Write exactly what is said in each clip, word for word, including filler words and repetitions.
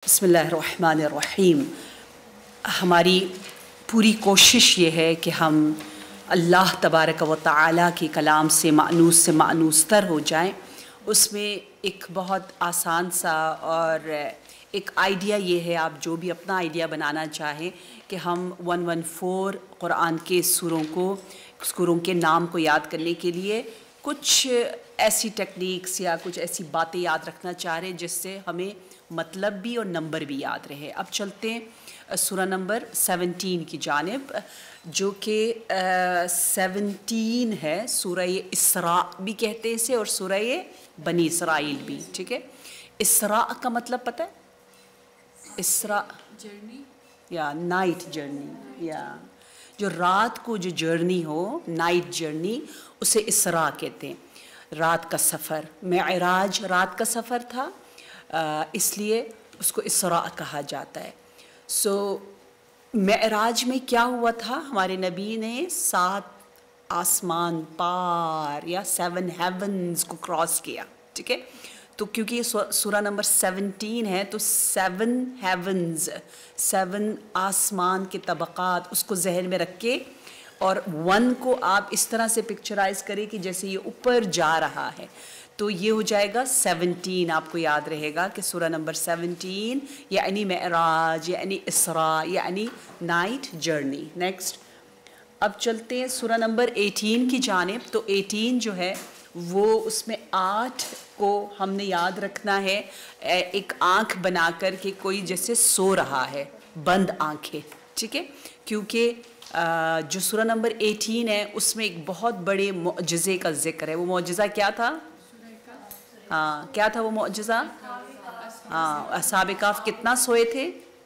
बिस्मिल्लाहिर्रहमानिर्रहीम। हमारी पूरी कोशिश ये है कि हम अल्लाह तबारक व तआला के कलाम से मानूस से मानूस तर हो जाएं। उसमें एक बहुत आसान सा और एक आइडिया ये है, आप जो भी अपना आइडिया बनाना चाहें, कि हम वन वन फोर कुरान के सूरों को सूरों के नाम को याद करने के लिए कुछ ऐसी टेक्निक्स या कुछ ऐसी बातें याद रखना चाह रहे हैं जिससे हमें मतलब भी और नंबर भी याद रहे। अब चलते हैं सूरा नंबर सेवनटीन की जानिब, जो कि सेवनटीन है। सूरा इसरा भी कहते हैं इसे और सूरा बनी इसराइल भी, ठीक है। इसरा का मतलब पता है? इसरा जर्नी या नाइट जर्नी, या जो रात को जो जर्नी हो, नाइट जर्नी, उसे इसरा कहते हैं। रात का सफ़र, मेराज रात का सफ़र था, आ, इसलिए उसको इसरा कहा जाता है। सो मेराज में क्या हुआ था? हमारे नबी ने सात आसमान पार या सेवन हेवन्स को क्रॉस किया, ठीक है। तो क्योंकि ये सूरा नंबर सेवनटीन है, तो सेवन हेवन्स, सेवन आसमान के तबक़ात, उसको जहन में रख के, और वन को आप इस तरह से पिक्चराइज करें कि जैसे ये ऊपर जा रहा है, तो ये हो जाएगा सेवनटीन। आपको याद रहेगा कि सूरा नंबर सेवनटीन यानी मेराज यानी इसरा यानी नाइट जर्नी। नेक्स्ट, अब चलते हैं सूरा नंबर एटीन की जानिब। तो एटीन जो है वो, उसमें आठ को हमने याद रखना है एक आँख बनाकर के, कोई जैसे सो रहा है, बंद आँखें, ठीक है। क्योंकि जो सूरा नंबर एटीन है उसमें एक बहुत बड़े मौजज़े का जिक्र है। वो मौजज़ा क्या था? हाँ, क्या था वो मौजज़ा? हाँ, असहाबे कहफ कितना सोए थे?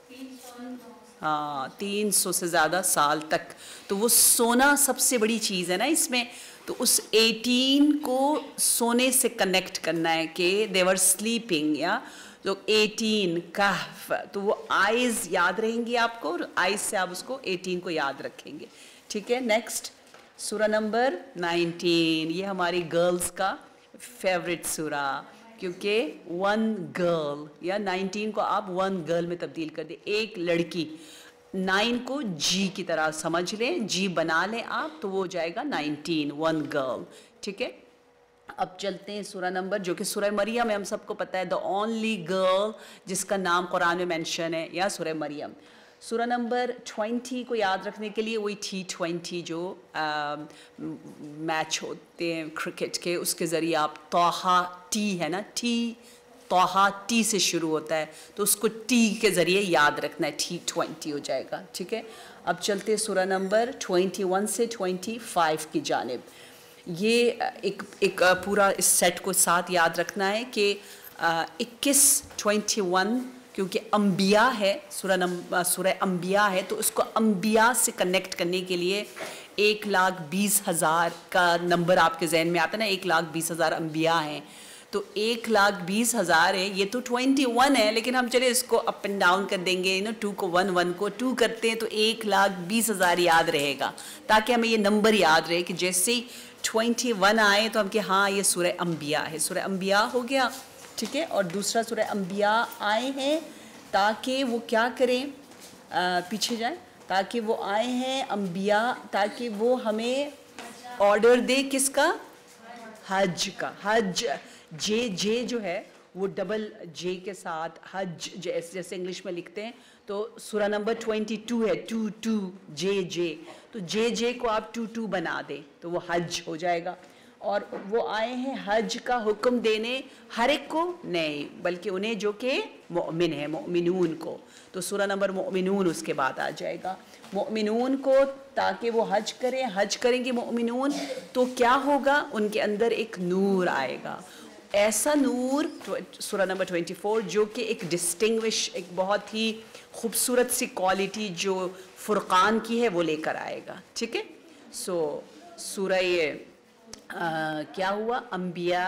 हाँ, तीन सौ से ज़्यादा साल तक। तो वो सोना सबसे बड़ी चीज़ है ना इसमें। तो उस एटीन को सोने से कनेक्ट करना है कि दे वर स्लीपिंग, या तो एटीन कहफ, तो वो आइज़ याद रहेंगी आपको, और आइज़ से आप उसको एटीन को याद रखेंगे, ठीक है। नेक्स्ट, सूरा नंबर नाइनटीन। ये हमारी गर्ल्स का फेवरेट सूरा, क्योंकि वन गर्ल, या नाइनटीन को आप वन गर्ल में तब्दील कर दें, एक लड़की। नाइन को जी की तरह समझ लें, जी बना लें आप, तो वो हो जाएगा नाइनटीन, वन गर्ल, ठीक है। अब चलते हैं सूरा नंबर, जो कि सूरा मरियम है। हम सबको पता है द ओनली गर्ल जिसका नाम कुरान में मेंशन है, या सूरा मरियम। सूरा नंबर ट्वेंटी को याद रखने के लिए वही टी ट्वेंटी जो आ, मैच होते हैं क्रिकेट के, उसके ज़रिए आप तोहा टी है ना, टी तोहा टी से शुरू होता है, तो उसको टी के ज़रिए याद रखना है, टी ट्वेंटी हो जाएगा, ठीक है। अब चलते हैं सूरा नंबर ट्वेंटी वन से ट्वेंटी फाइव की जानिब। ये एक एक पूरा इस सेट को साथ याद रखना है कि इक्कीस ट्वेंटी वन, क्योंकि अम्बिया है, सूरा नंबर सूरा अम्बिया है, तो उसको अम्बिया से कनेक्ट करने के लिए एक लाख बीस हज़ार का नंबर आपके जहन में आता है ना, एक लाख बीस हज़ार अम्बिया हैं। तो एक लाख बीस हज़ार है, ये तो ट्वेंटी वन है, लेकिन हम चले इसको अप एंड डाउन कर देंगे, ना, टू को वन, वन को टू करते हैं, तो एक लाख बीस हज़ार याद रहेगा, ताकि हमें ये नंबर याद रहे कि जैसे ही ट्वेंटी वन आए तो हम कि हाँ ये सूरा अम्बिया है। सूरा अम्बिया हो गया, ठीक है। और दूसरा सूरा अम्बिया आए हैं ताकि वो क्या करें, आ, पीछे जाए, ताकि वो आए हैं अम्बिया, ताकि वो हमें ऑर्डर दे किसका? हज का। हज, जे जे जो है वो डबल जे के साथ हज, जैसे जैसे इंग्लिश में लिखते हैं। तो सूरा नंबर ट्वेंटी टू है, टू टू जे जे, तो जे जे को आप टू टू बना दें तो वो हज हो जाएगा। और वो आए हैं हज का हुक्म देने, हर एक को नहीं, बल्कि उन्हें जो कि मोमिन है, मोमिनून को। तो सूरा नंबर मोमिनून उसके बाद आ जाएगा, मोमिनून को, ताकि वो हज करें। हज करेंगे मोमिनून तो क्या होगा? उनके अंदर एक नूर आएगा, ऐसा नूर, सूरा नंबर ट्वेंटी फोर, जो कि एक डिस्टिंग्विश, एक बहुत ही खूबसूरत सी क्वालिटी जो फुरकान की है वो लेकर आएगा, ठीक है। सो सूरा ये आ, क्या हुआ? अम्बिया,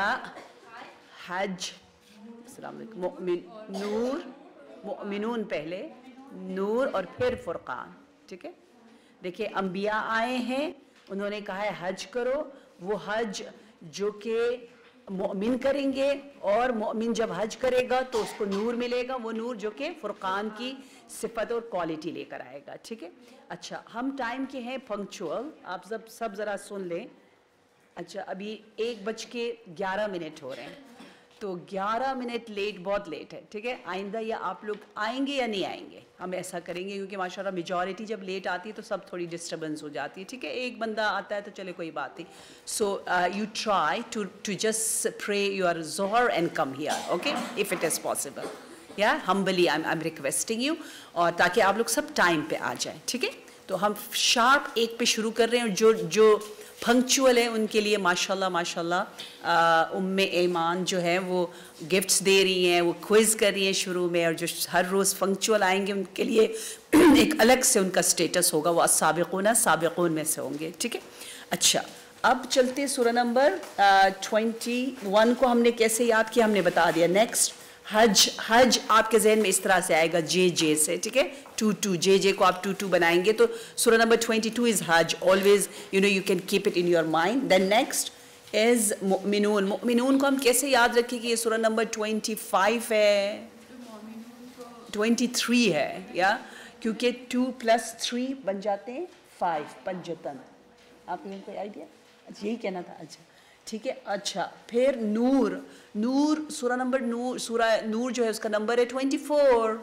हज, मोमिन, नूर, मोमिनून पहले, नूर और फिर फुरकान, ठीक है। देखिए, अम्बिया आए हैं, उन्होंने कहा है हज करो। वो हज जो कि मोमिन करेंगे, और मोमिन जब हज करेगा तो उसको नूर मिलेगा, वो नूर जो कि फुरकान की सिफत और क्वालिटी लेकर आएगा, ठीक है। अच्छा, हम टाइम के हैं पंक्चुअल, आप सब सब ज़रा सुन लें। अच्छा, अभी एक बज के ग्यारह मिनट हो रहे हैं, तो ग्यारह मिनट लेट बहुत लेट है, ठीक है। आइंदा या आप लोग आएंगे या नहीं आएंगे, हम ऐसा करेंगे, क्योंकि माशाल्लाह मेजॉरिटी जब लेट आती है तो सब थोड़ी डिस्टर्बेंस हो जाती है, ठीक है। एक बंदा आता है तो चले कोई बात नहीं। So you try to to just pray your ज़ोहर and come here, okay, if it is possible, या humbly I am requesting you, और ताकि आप लोग सब टाइम पे आ जाएं, ठीक है। तो हम शार्प एक पे शुरू कर रहे हैं, जो जो पंक्चुअल है उनके लिए माशाल्लाह माशाल्लाह उम्मे ईमान जो है वो गिफ्ट्स दे रही हैं, वो क्विज़ कर रही हैं शुरू में, और जो हर रोज़ पंक्चुअल आएंगे उनके लिए एक अलग से उनका स्टेटस होगा, वो अस्साबिकून साबिकून में से होंगे, ठीक है। अच्छा, अब चलते सूरह नंबर ट्वेंटी वन को हमने कैसे याद किया हमने बता दिया। नेक्स्ट हज, हज आपके जहन में इस तरह से आएगा, जे जे से, ठीक है, टू टू, जे जे को आप टू टू बनाएंगे, तो सूरह नंबर ट्वेंटी टू इज़ हज, always you know you can keep it in your mind. Then next is मुमिनून, मुमिनून को हम कैसे याद रखें कि ये सूरह नंबर ट्वेंटी फाइव है, ट्वेंटी थ्री है, या क्योंकि टू प्लस थ्री बन जाते हैं फाइव, पंजतन। आपको कोई आइडिया? अच्छा, यही कहना था, अच्छा ठीक है। अच्छा, फिर नूर, नूर सूरह नंबर नूर, सूरह नूर जो है उसका नंबर है ट्वेंटी फोर।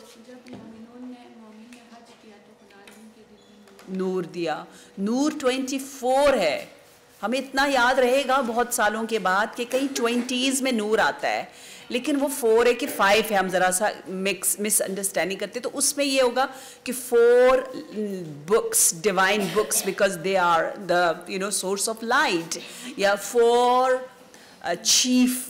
नूर दिया, नूर ट्वेंटी फोर है। हमें इतना याद रहेगा बहुत सालों के बाद कि कहीं ट्वेंटीज़ में नूर आता है, लेकिन वो फोर है कि फाइव है, हम ज़रा सा मिक्स मिसअंडरस्टैंडिंग करते, तो उसमें ये होगा कि four books, divine books, because they are the you know source of light, या four chief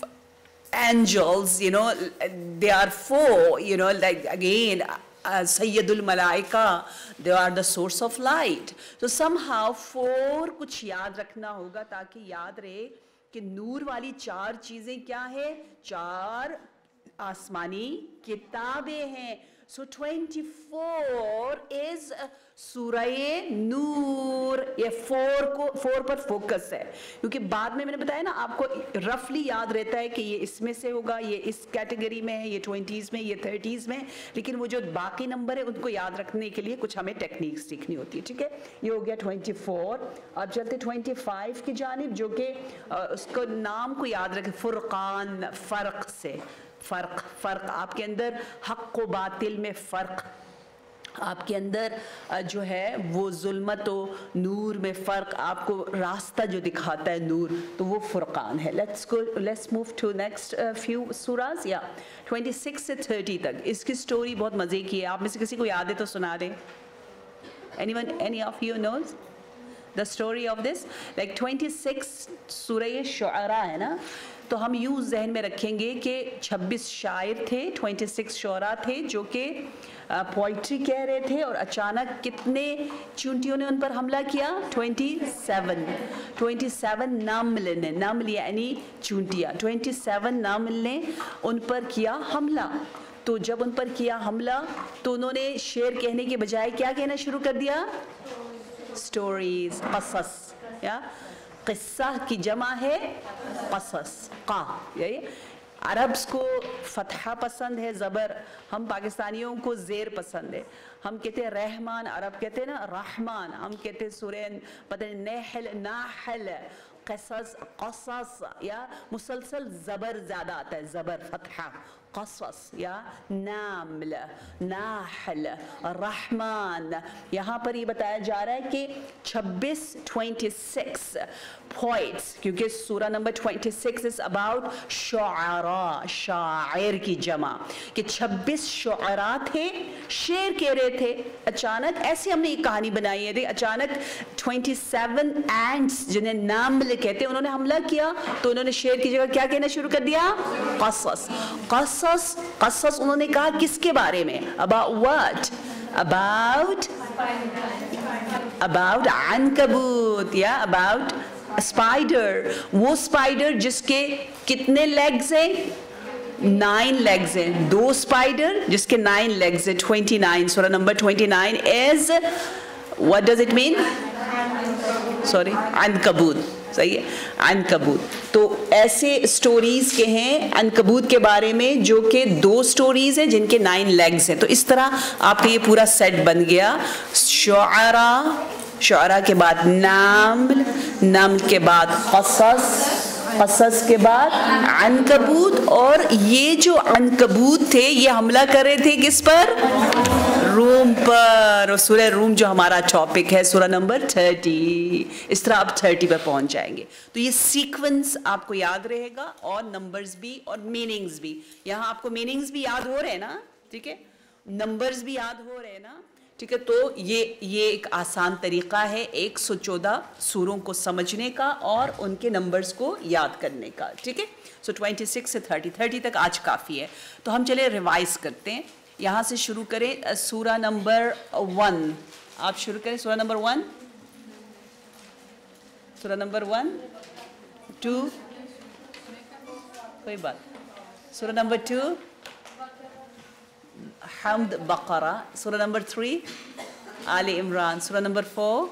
angels, you know, they are four, you know, like again, uh, Sayyidul Malaika, they are the source of light. So somehow four कुछ याद रखना होगा ताकि याद रहे कि नूर वाली चार चीजें क्या है, चार आसमानी किताबें हैं। So ट्वेंटी फोर is सूरह नूर, ये फोर को फोर पर फोकस है, क्योंकि बाद में मैंने बताया ना आपको रफली याद रहता है कि ये इसमें से होगा, ये इस कैटेगरी में है, ये ट्वेंटीज़ में, ये थर्टीज़ में, लेकिन वो जो बाकी नंबर है उनको याद रखने के लिए कुछ हमें टेक्निक्स सीखनी होती है, ठीक है। ये हो गया ट्वेंटी फोर। अब चलते ट्वेंटी फाइव की जानिब, जो कि उसको नाम को याद रखें, फुरकान, फ़र्क से, फ़र्क फ़र्क आपके अंदर हक़ व बातिल में फ़र्क, आपके अंदर जो है वो जुल्मत व नूर में फ़र्क, आपको रास्ता जो दिखाता है नूर, तो वो फुरकान है। Let's go, let's move to next few सूराज, या ट्वेंटी सिक्स से थर्टी तक। इसकी स्टोरी बहुत मज़े की है, आप में से किसी को याद है तो सुना दें। Anyone, any of you knows the story of this? Like twenty six सूरह शुअरा है ना, तो हम यूँ जहन में रखेंगे कि छब्बीस शायर थे, ट्वेंटी सिक्स शुअरा थे जो कि पोइट्री कह रहे थे, और अचानक कितने चूंटियों ने उन पर हमला किया? ट्वेंटी सेवन, ट्वेंटी सेवन नामल ने, नामल यानी चूंटियाँ, ट्वेंटी सेवन नामल ने उन पर किया हमला। तो जब उन पर किया हमला तो उन्होंने शेर कहने के बजाय क्या कहना शुरू कर दिया? स्टोरीज, कसस, या किस्सा की जमा है कसस, का, यही। अरब्स को फतहा पसंद है, ज़बर, हम पाकिस्तानियों को ज़ेर पसंद है। हम कहते हैं रहमान, अरब कहते हैं ना रहमान, हम कहते हैं सूरह पता नहीं नहल, नाहल, कसस, कसस, या मुसलसल ज़बर ज़्यादा आता है, ज़बर फतहा, कसस, या नामल, नाहल, रहमान। यहाँ पर ये बताया जा रहा है कि छब्बीस, ट्वेंटी सिक्स पोइट्स, क्योंकि सूरा number twenty six is about शुआरा, शायर की जमा, कि छब्बीस शुआरा थे, शेर कह रहे थे। अचानक ऐसे हमने एक कहानी बनाई है, अचानक ट्वेंटी सेवन एंड्स जिन्हें नामल कहते हैं उन्होंने हमला किया, तो उन्होंने शेर की जगह क्या कहना शुरू कर दिया? कसस, कसस, कसस। उन्होंने कहा किसके बारे में? About what? अबाउट अबाउट अनकबूत, या अबाउट स्पाइडर, वो स्पाइडर जिसके कितने लेग्स हैं? नाइन लेग्स हैं। दो स्पाइडर जिसके नाइन लेग्स हैं, ट्वेंटी नाइन। सूरा number twenty nine is, what does it mean? Sorry, अनकबूत, صحیح ہے. عنکبوت تو ایسے اسٹوریز کے ہیں عنکبوت کے بارے میں جو کہ دو اسٹوریز ہیں جن کے نائن لیگز ہیں. تو اس طرح آپ کا یہ پورا سیٹ بن گیا. شعراء، شعراء کے بعد نمل، نمل کے بعد قصص، قصص کے بعد عنکبوت. اور یہ جو عنکبوت تھے یہ حملہ کر رہے تھے کس پر؟ روم پر. اور سورہ روم جو ہمارا ٹاپک ہے سورہ نمبر تھرٹی. اس طرح آپ تھرٹی پہ پہنچ جائیں گے. تو یہ سیکونس آپ کو یاد رہے گا اور نمبرز بھی اور میننگز بھی. یہاں آپ کو میننگز بھی یاد ہو رہے ہیں نا، ٹھیک ہے، نمبرز بھی یاد ہو رہے ہیں نا، ٹھیک ہے. تو یہ یہ ایک آسان طریقہ ہے ایک سو چودہ سوروں کو سمجھنے کا اور ان کے نمبرز کو یاد کرنے کا، ٹھیک ہے. سو ٹوینٹی سکس سے تھرٹی تھرٹی تک آج کافی ہے. تو ہم چلے ریوائز کرتے ہیں. یہاں سے شروع کریں سورہ نمبر ون. آپ شروع کریں سورہ نمبر ون. سورہ نمبر ون، ٹو، کوئی بات. سورہ نمبر ٹو حمد بقرہ. سورہ نمبر تھری آل عمران. سورہ نمبر فور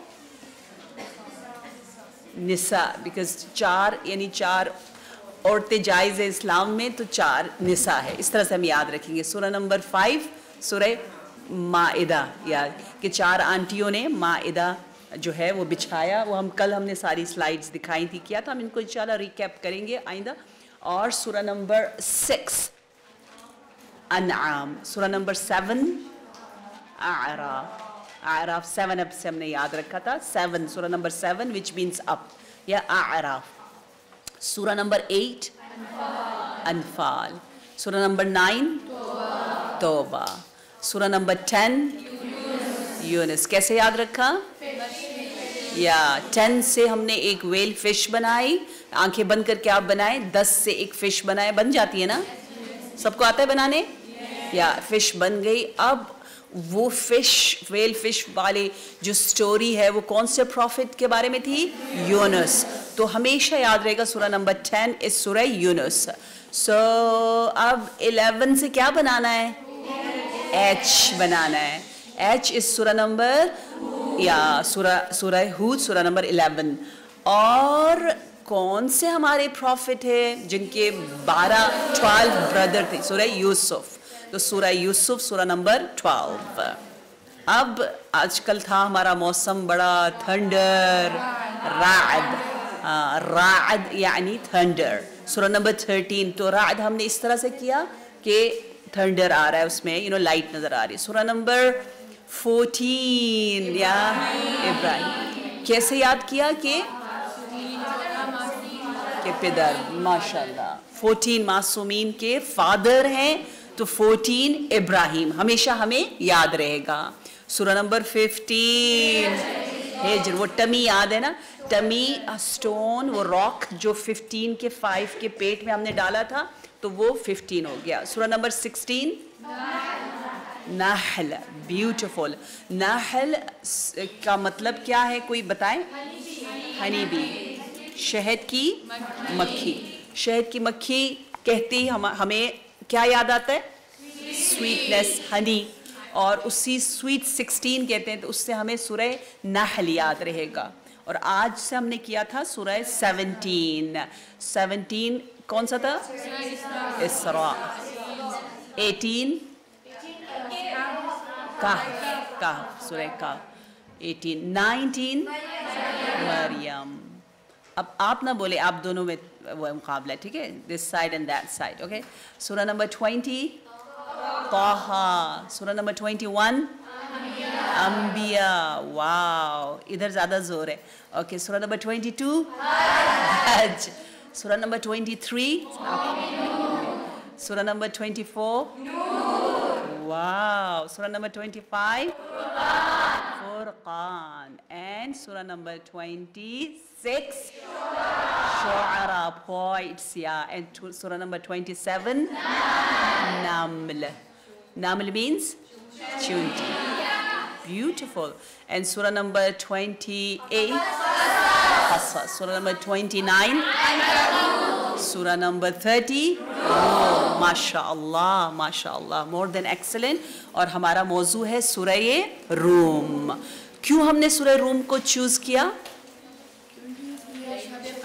نساء، بیکاز چار یعنی چار عورتیں جائز ہے اسلام میں تو چار نساء ہے. اس طرح سے ہم یاد رکھیں گے. سورہ نمبر فائیو سورہ مائدہ، یا کہ چار آنٹیوں نے مائدہ جو ہے وہ بچھایا. وہ ہم کل ہم نے ساری سلائیڈز دکھائی تھی، کیا تھا. ہم ان کو انشاءاللہ ریکیپ کریں گے آئندہ. اور سورہ نمبر سکس انعام. سورہ نمبر سیون اعراف. اعراف سیون اب سے ہم نے یاد رکھا تھا. سیون سورہ number seven which means up یا اعراف. سورہ نمبر ایٹ انفال. سورہ نمبر نائن توبہ. سورہ نمبر ٹین یونس. کیسے یاد رکھا؟ یا ٹین سے ہم نے ایک ویل فش بنائی. آنکھیں بند کر کے آپ بنائیں. دس سے ایک فش بنائے. بن جاتی ہے نا؟ سب کو آتا ہے بنانے؟ یا فش بن گئی. اب وہ فش ویل فش والے جو سٹوری ہے وہ کون سے پروفٹ کے بارے میں تھی؟ یونس. تو ہمیشہ یاد رہے گا سورہ نمبر ٹین اس سورہ یونس. سو اب الیون سے کیا بنانا ہے؟ ایچ بنانا ہے. ایچ اس سورہ نمبر یا سورہ سورہ ہود سورہ نمبر الیون. اور کون سے ہمارے پروفٹ ہیں جن کے بارہ ٹویلو بردر تھے؟ سورہ یوسف. تو سورہ یوسف سورہ نمبر ٹویلو. اب آج کل تھا ہمارا موسم بڑا تھنڈر، رعد. رعد یعنی تھنڈر. سورہ نمبر تھرٹین. تو رعد ہم نے اس طرح سے کیا کہ تھنڈر آ رہا ہے اس میں، یو نو لائٹ نظر آ رہی ہے. سورہ نمبر فورٹین یا ابراہیم. کیسے یاد کیا کہ کہ پدر، ماشاءاللہ فورٹین معصومین کے فادر ہیں. تو فورٹین ابراہیم ہمیشہ ہمیں یاد رہے گا. سورہ نمبر ففٹین ہجر. وہ ٹمی یاد ہے نا؟ ٹمی اسٹون، وہ راک جو ففٹین کے فائیو کے پیٹ میں ہم نے ڈالا تھا تو وہ ففٹین ہو گیا. سورہ نمبر سکسٹین نحل. بیوٹیفل. نحل کا مطلب کیا ہے کوئی بتائیں؟ ہنی بی، شہد کی مکھی. شہد کی مکھی کہتی ہمیں کیا یاد آتا ہے؟ Sweetness, honey. اور اسی سویٹ سکسٹین کہتے ہیں. تو اس سے ہمیں سورہ نحل یاد رہے گا. اور آج سے ہم نے کیا تھا سورہ سیونٹین. سیونٹین کون سا تھا؟ اسراء. ایٹین کہف. کہف سورہ کہف. ایٹین. نائنٹین مریم. اب آپ نہ بولے، آپ دونوں میں وہ مقابلہ ہے، ٹھیک ہے؟ This side and that side. Okay. سورہ نمبر ٹوینٹی طه. سورہ نمبر ٹوینٹی ون انبیاء. واو، ادھر زیادہ زور ہے. اوکے. سورہ نمبر ٹوینٹی ٹو حج. سورہ نمبر ٹوینٹی تھری. سورہ نمبر ٹوینٹی فور واو. سورہ نمبر ٹوینٹی فائیو فرقان. اینڈ سورہ نمبر ٹوینٹی سکس شعراء poets. Yeah. And surah number twenty-seven Naml. Naml means chunti. Beautiful. And surah number twenty-eight Qasas. Surah number twenty-nine Surah number thirty oh, MashaAllah, MashaAllah, more than excellent. اور ہمارا موضوع ہے سورہ روم. کیوں ہم نے سورہ روم کو چوز کیا؟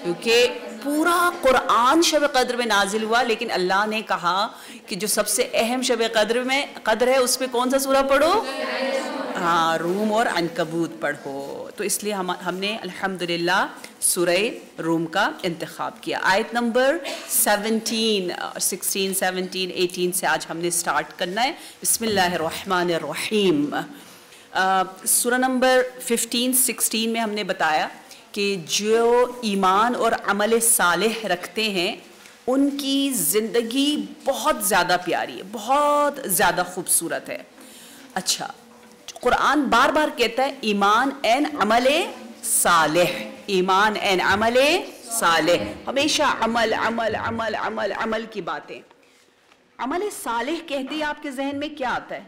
کیونکہ پورا قرآن شب قدر میں نازل ہوا، لیکن اللہ نے کہا کہ جو سب سے اہم شب قدر میں قدر ہے اس پہ کون سا سورہ پڑھو؟ ہاں، روم اور عنکبوت پڑھو. تو اس لیے ہم ہم نے الحمدللہ سورہ روم کا انتخاب کیا. آیت number seventeen sixteen seventeen eighteen سے آج ہم نے سٹارٹ کرنا ہے. بسم اللہ الرحمن الرحیم. سورہ نمبر ففٹین سکسٹین میں ہم نے بتایا کہ جو ایمان اور عمل صالح رکھتے ہیں ان کی زندگی بہت زیادہ پیاری ہے، بہت زیادہ خوبصورت ہے. اچھا، قرآن بار بار کہتا ہے ایمان این عمل صالح، ایمان این عمل صالح، ہمیشہ عمل عمل عمل عمل عمل کی باتیں. عمل صالح کہتے ہی آپ کے ذہن میں کیا آتا ہے؟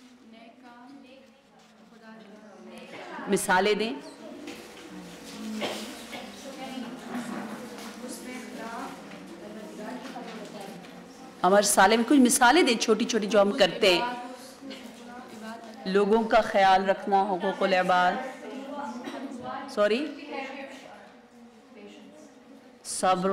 مثالیں دیں. عمل صالح میں کچھ مثالیں دیں چھوٹی چھوٹی جو ہم کرتے ہیں. لوگوں کا خیال رکھنا، حقوق العباد، سوری صبر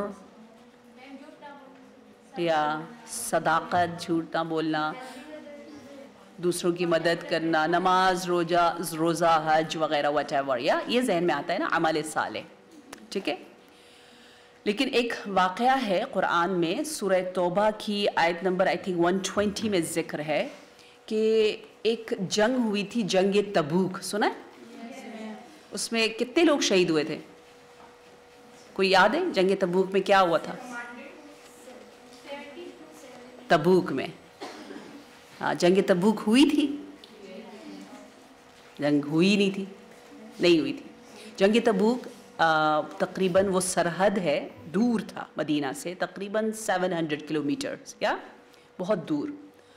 یا صداقت، جھوٹ نہ بولنا، دوسروں کی مدد کرنا، نماز، روزہ روزہ حج وغیرہ وٹ ایور، یا یہ ذہن میں آتا ہے نا عمل صالح. ٹھیک ہے. لیکن ایک واقعہ ہے قرآن میں، سورہ توبہ کی آیت number I think one twenty میں ذکر ہے کہ ایک جنگ ہوئی تھی، جنگ تبوک. سنا ہے؟ اس میں کتنے لوگ شہید ہوئے تھے؟ کوئی یاد ہے جنگ تبوک میں کیا ہوا تھا؟ تبوک میں ہاں جنگ تبوک ہوئی تھی؟ جنگ ہوئی نہیں تھی، نہیں ہوئی تھی. جنگ تبوک تقریباً وہ سرحد ہے، دور تھا مدینہ سے تقریباً سیون ہنڈریڈ کلو میٹرز، یا بہت دور.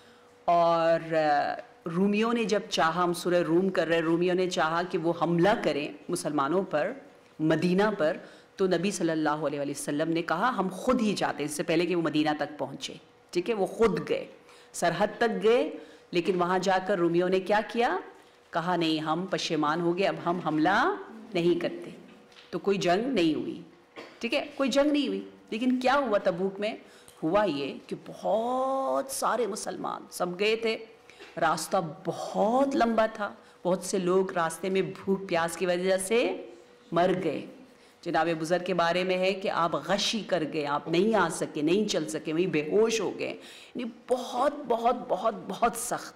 اور رومیوں نے جب چاہا، ہم سورہ روم کر رہے، رومیوں نے چاہا کہ وہ حملہ کریں مسلمانوں پر، مدینہ پر، تو نبی صلی اللہ علیہ وسلم نے کہا ہم خود ہی جاتے ہیں، اس سے پہلے کہ وہ مدینہ تک پہنچے. ٹھیک ہے، وہ خود گئے، سرحد تک گئے، لیکن وہاں جا کر رومیوں نے کیا کیا؟ کہا نہیں، ہم پشیمان ہو گئے، اب ہم حملہ نہیں کرتے. تو کوئی جنگ نہیں ہوئی. ٹھیک ہے، کوئی جنگ نہیں ہوئی. لیکن کیا ہوا تبوک میں؟ ہوا یہ کہ بہت سارے مسلمان سب گئے تھے، راستہ بہت لمبا تھا، بہت سے لوگ راستے میں بھوک پیاس کی وجہ سے مر گئے. جناب بزرگ کے بارے میں ہے کہ آپ غشی کر گئے، آپ نہیں آ سکے، نہیں چل سکے، وہیں بے ہوش ہو گئے. یعنی بہت بہت بہت بہت سخت.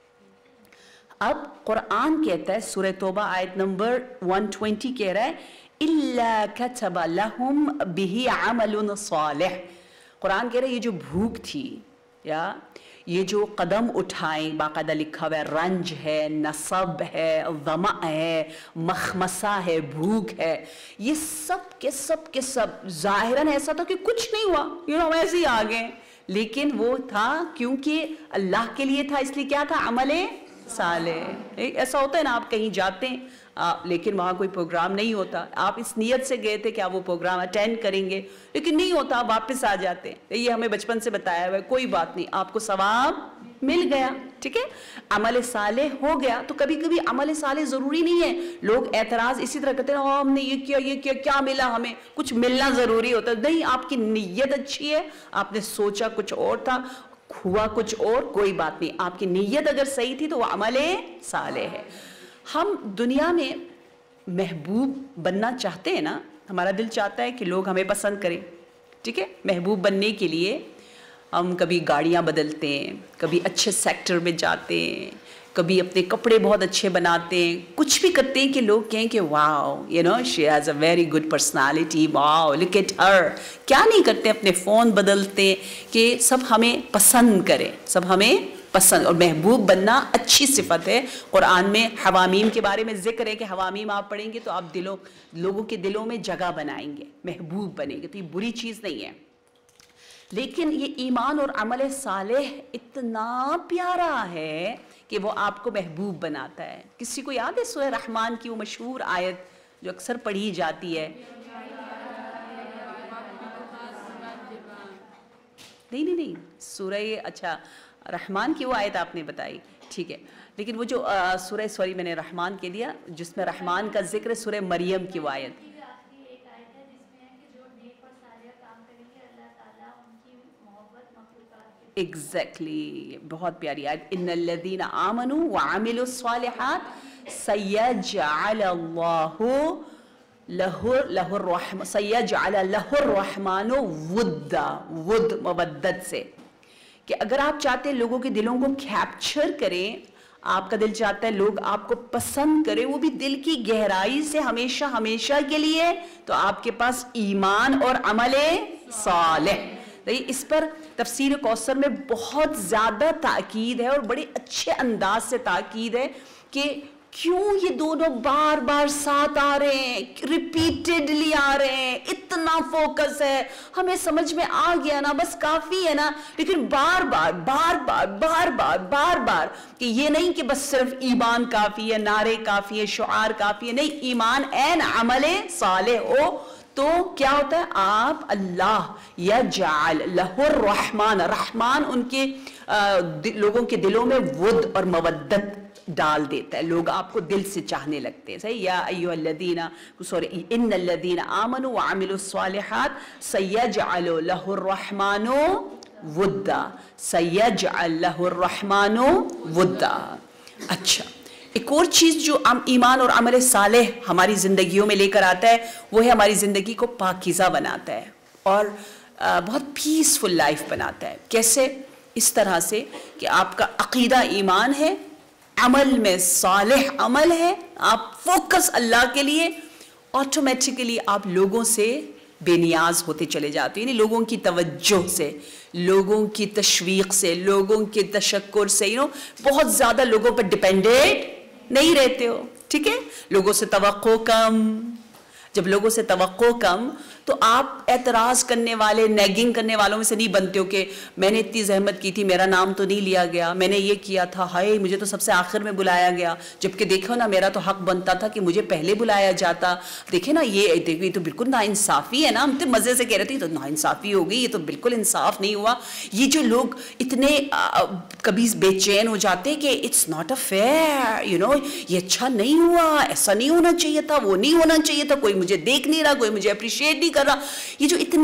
اب قرآن کہتا ہے سورہ توبہ آیت نمبر ون ٹوینٹی کہہ رہا ہے إِلَّا كَتَبَ لَهُمْ بِهِ عَمَلٌ صَالِحٌ. قرآن کہہ رہا ہے یہ جو بھوک تھی، یا یہ جو قدم اٹھائیں، باقاعدہ لکھا ہوا ہے، رنج ہے، نصب ہے، ظمأ ہے، مخمصہ ہے، بھوک ہے، یہ سب کے سب کے سب ظاہراً ایسا تھا کہ کچھ نہیں ہوا، یو نو ایسے ہی آ گئے، لیکن وہ تھا کیونکہ اللہ کے لیے تھا، اس لیے کیا تھا؟ عمل صالح. ایسا ہوتا ہے نا، آپ کہیں جاتے ہیں لیکن وہاں کوئی پروگرام نہیں ہوتا، آپ اس نیت سے گئے تھے کہ آپ وہ پروگرام اٹینڈ کریں گے، لیکن نہیں ہوتا، آپ واپس آ جاتے ہیں. یہ ہمیں بچپن سے بتایا ہوا ہے، کوئی بات نہیں، آپ کو ثواب مل گیا. ٹھیک ہے، عمل صالح ہو گیا. تو کبھی کبھی عمل صالح ضروری نہیں ہے. لوگ اعتراض اسی طرح کرتے ہیں، ہم نے یہ کیا یہ کیا کیا ملا، ہمیں کچھ ملنا ضروری ہوتا ہے. نہیں، آپ کی نیت اچھی ہے، آپ نے سوچا کچھ اور تھا، ہوا کچھ اور، کوئی بات نہیں، آپ کی نیت اگر صحیح تھی تو وہ عمل صالح ہے. ہم دنیا میں محبوب بننا چاہتے ہیں نا، ہمارا دل چاہتا ہے کہ لوگ ہمیں پسند کریں. ٹھیک ہے، محبوب بننے کے لیے ہم کبھی گاڑیاں بدلتے ہیں، کبھی اچھے سیکٹر میں جاتے ہیں، کبھی اپنے کپڑے بہت اچھے بناتے ہیں، کچھ بھی کرتے ہیں کہ لوگ کہیں کہ wow you know she has a very good personality, wow look at her. کیا نہیں کرتے، اپنے فون بدلتے ہیں کہ سب ہمیں پسند کریں، سب ہمیں پسند. اور محبوب بننا اچھی صفت ہے. قرآن میں حوامیم کے بارے میں ذکر ہے کہ حوامیم آپ پڑھیں گے تو آپ دلوں لوگوں کے دلوں میں جگہ بنائیں گے، محبوب بنیں گے. تو یہ بری چیز نہیں ہے. لیکن یہ ایمان اور عمل صالح اتنا پیارا ہے کہ وہ آپ کو محبوب بناتا ہے. کسی کو یاد ہے سورہ رحمان کی وہ مشہور آیت جو اکثر پڑھی جاتی ہے؟ نہیں نہیں نہیں سورہ اچھا رحمان کی وہ آیت آپ نے بتائی، ٹھیک ہے. لیکن وہ جو سورہ سوری میں نے رحمان کے دیا جس میں رحمان کا ذکر ہے، سورہ مریم کی وہ آیت. ایگزیکٹلی بہت پیاری آیت, ان الذین آمنوا وعملوا الصالحات سیجعل اللہ لہ لہ الرحمن سیجعل لہ الرحمن ودا, ود مودت سے, کہ اگر آپ چاہتے ہیں لوگوں کے دلوں کو کیپچر کریں, آپ کا دل چاہتا ہے لوگ آپ کو پسند کریں, وہ بھی دل کی گہرائی سے ہمیشہ ہمیشہ کے لیے, تو آپ کے پاس ایمان اور عمل صالح. اس پر تفسیر کوثر میں بہت زیادہ تاکید ہے اور بڑے اچھے انداز سے تاکید ہے کہ کیوں یہ دونوں بار بار ساتھ آ رہے ہیں, ریپیٹڈلی آ رہے ہیں, اتنا فوکس ہے, ہمیں سمجھ میں آ گیا نا, بس کافی ہے نا, لیکن بار بار بار بار بار بار بار بار کہ یہ نہیں کہ بس صرف ایمان کافی ہے, نعرے کافی ہے, شعار کافی ہے, نہیں, ایمان این عمل صالح ہو تو کیا ہوتا ہے, آپ اللہ یجعل لہ الرحمن, رحمان ان کے لوگوں کے دلوں میں ود اور مودت ڈال دیتا ہے, لوگ آپ کو دل سے چاہنے لگتے ہیں. صحیح, یا ایھا الذین سوری ان الذین آمنوا وعملوا الصالحات سیجعل لہ الرحمن ودا, سیجعل لہ الرحمن ودا. اچھا, ایک اور چیز جو ایمان اور عمل صالح ہماری زندگیوں میں لے کر آتا ہے وہ ہے ہماری زندگی کو پاکیزہ بناتا ہے اور بہت پیسفل لائف بناتا ہے. کیسے؟ اس طرح سے کہ آپ کا عقیدہ ایمان ہے, عمل میں صالح عمل ہے, آپ فوکس اللہ کے لیے, آٹومیٹکلی آپ لوگوں سے بے نیاز ہوتے چلے جاتے ہیں, یعنی لوگوں کی توجہ سے, لوگوں کی تشویق سے, لوگوں کے تشکر سے, یو نو بہت زیادہ لوگوں پر ڈیپینڈنٹ نہیں رہتے ہو. ٹھیک ہے, لوگوں سے توقع کم. جب لوگوں سے توقع کم تو آپ اعتراض کرنے والے, نیگنگ کرنے والوں میں سے نہیں بنتے ہو کہ میں نے اتنی زحمت کی تھی, میرا نام تو نہیں لیا گیا, میں نے یہ کیا تھا, ہائے مجھے تو سب سے آخر میں بلایا گیا, جبکہ دیکھو نا میرا تو حق بنتا تھا کہ مجھے پہلے بلایا جاتا. دیکھیں نا یہ دیکھو یہ تو بالکل ناانصافی ہے نا, ہم تو مزے سے کہہ رہے تھے تو ناانصافی ہو گئی, یہ تو بالکل انصاف نہیں ہوا. یہ جو لوگ اتنے کبھی بے چین ہو جاتے ہیں کہ it's not a fair, you know یہ اچھا نہیں ہوا, ایسا نہیں ہونا چاہیے تھا, وہ نہیں ہونا چاہیے تھا, کوئی مجھے دیکھ نہیں رہا, کوئی مجھے اپریشیٹ نہیں کر رہا. یہ جو اتنے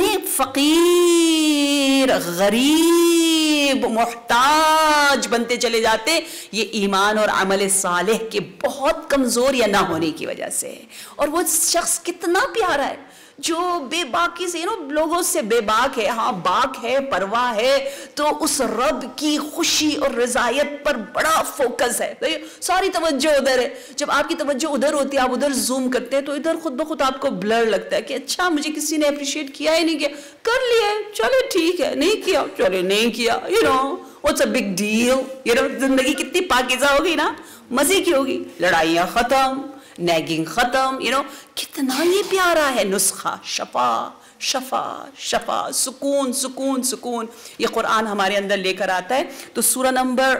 فقیر, غریب, محتاج بنتے چلے جاتے, یہ ایمان اور عمل صالح کے بہت کمزور یا نہ ہونے کی وجہ سے. اور وہ شخص کتنا پیارا ہے جو بے باکی سے, نا لوگوں سے بے باک ہے, ہاں باک ہے, پرواہ ہے, تو اس رب کی خوشی اور رضایت پر بڑا فوکس ہے, ساری توجہ ادھر ہے. جب آپ کی توجہ ادھر ہوتی ہے, آپ ادھر زوم کرتے ہیں تو ادھر خود بخود آپ کو بلر لگتا ہے کہ اچھا مجھے کسی نے اپریشیٹ کیا ہی نہیں, کیا کر لیا چلے ٹھیک ہے, نہیں کیا چلے نہیں کیا, you know what's a big deal. You know زندگی کتنی پاکیزہ ہوگی نا, مزے کی ہوگی, لڑائیاں ختم, نیگنگ ختم, یو نو کتنا یہ پیارا ہے نسخہ. شفا شفا شفا, سکون سکون سکون, یہ قرآن ہمارے اندر لے کر آتا ہے. تو سورہ نمبر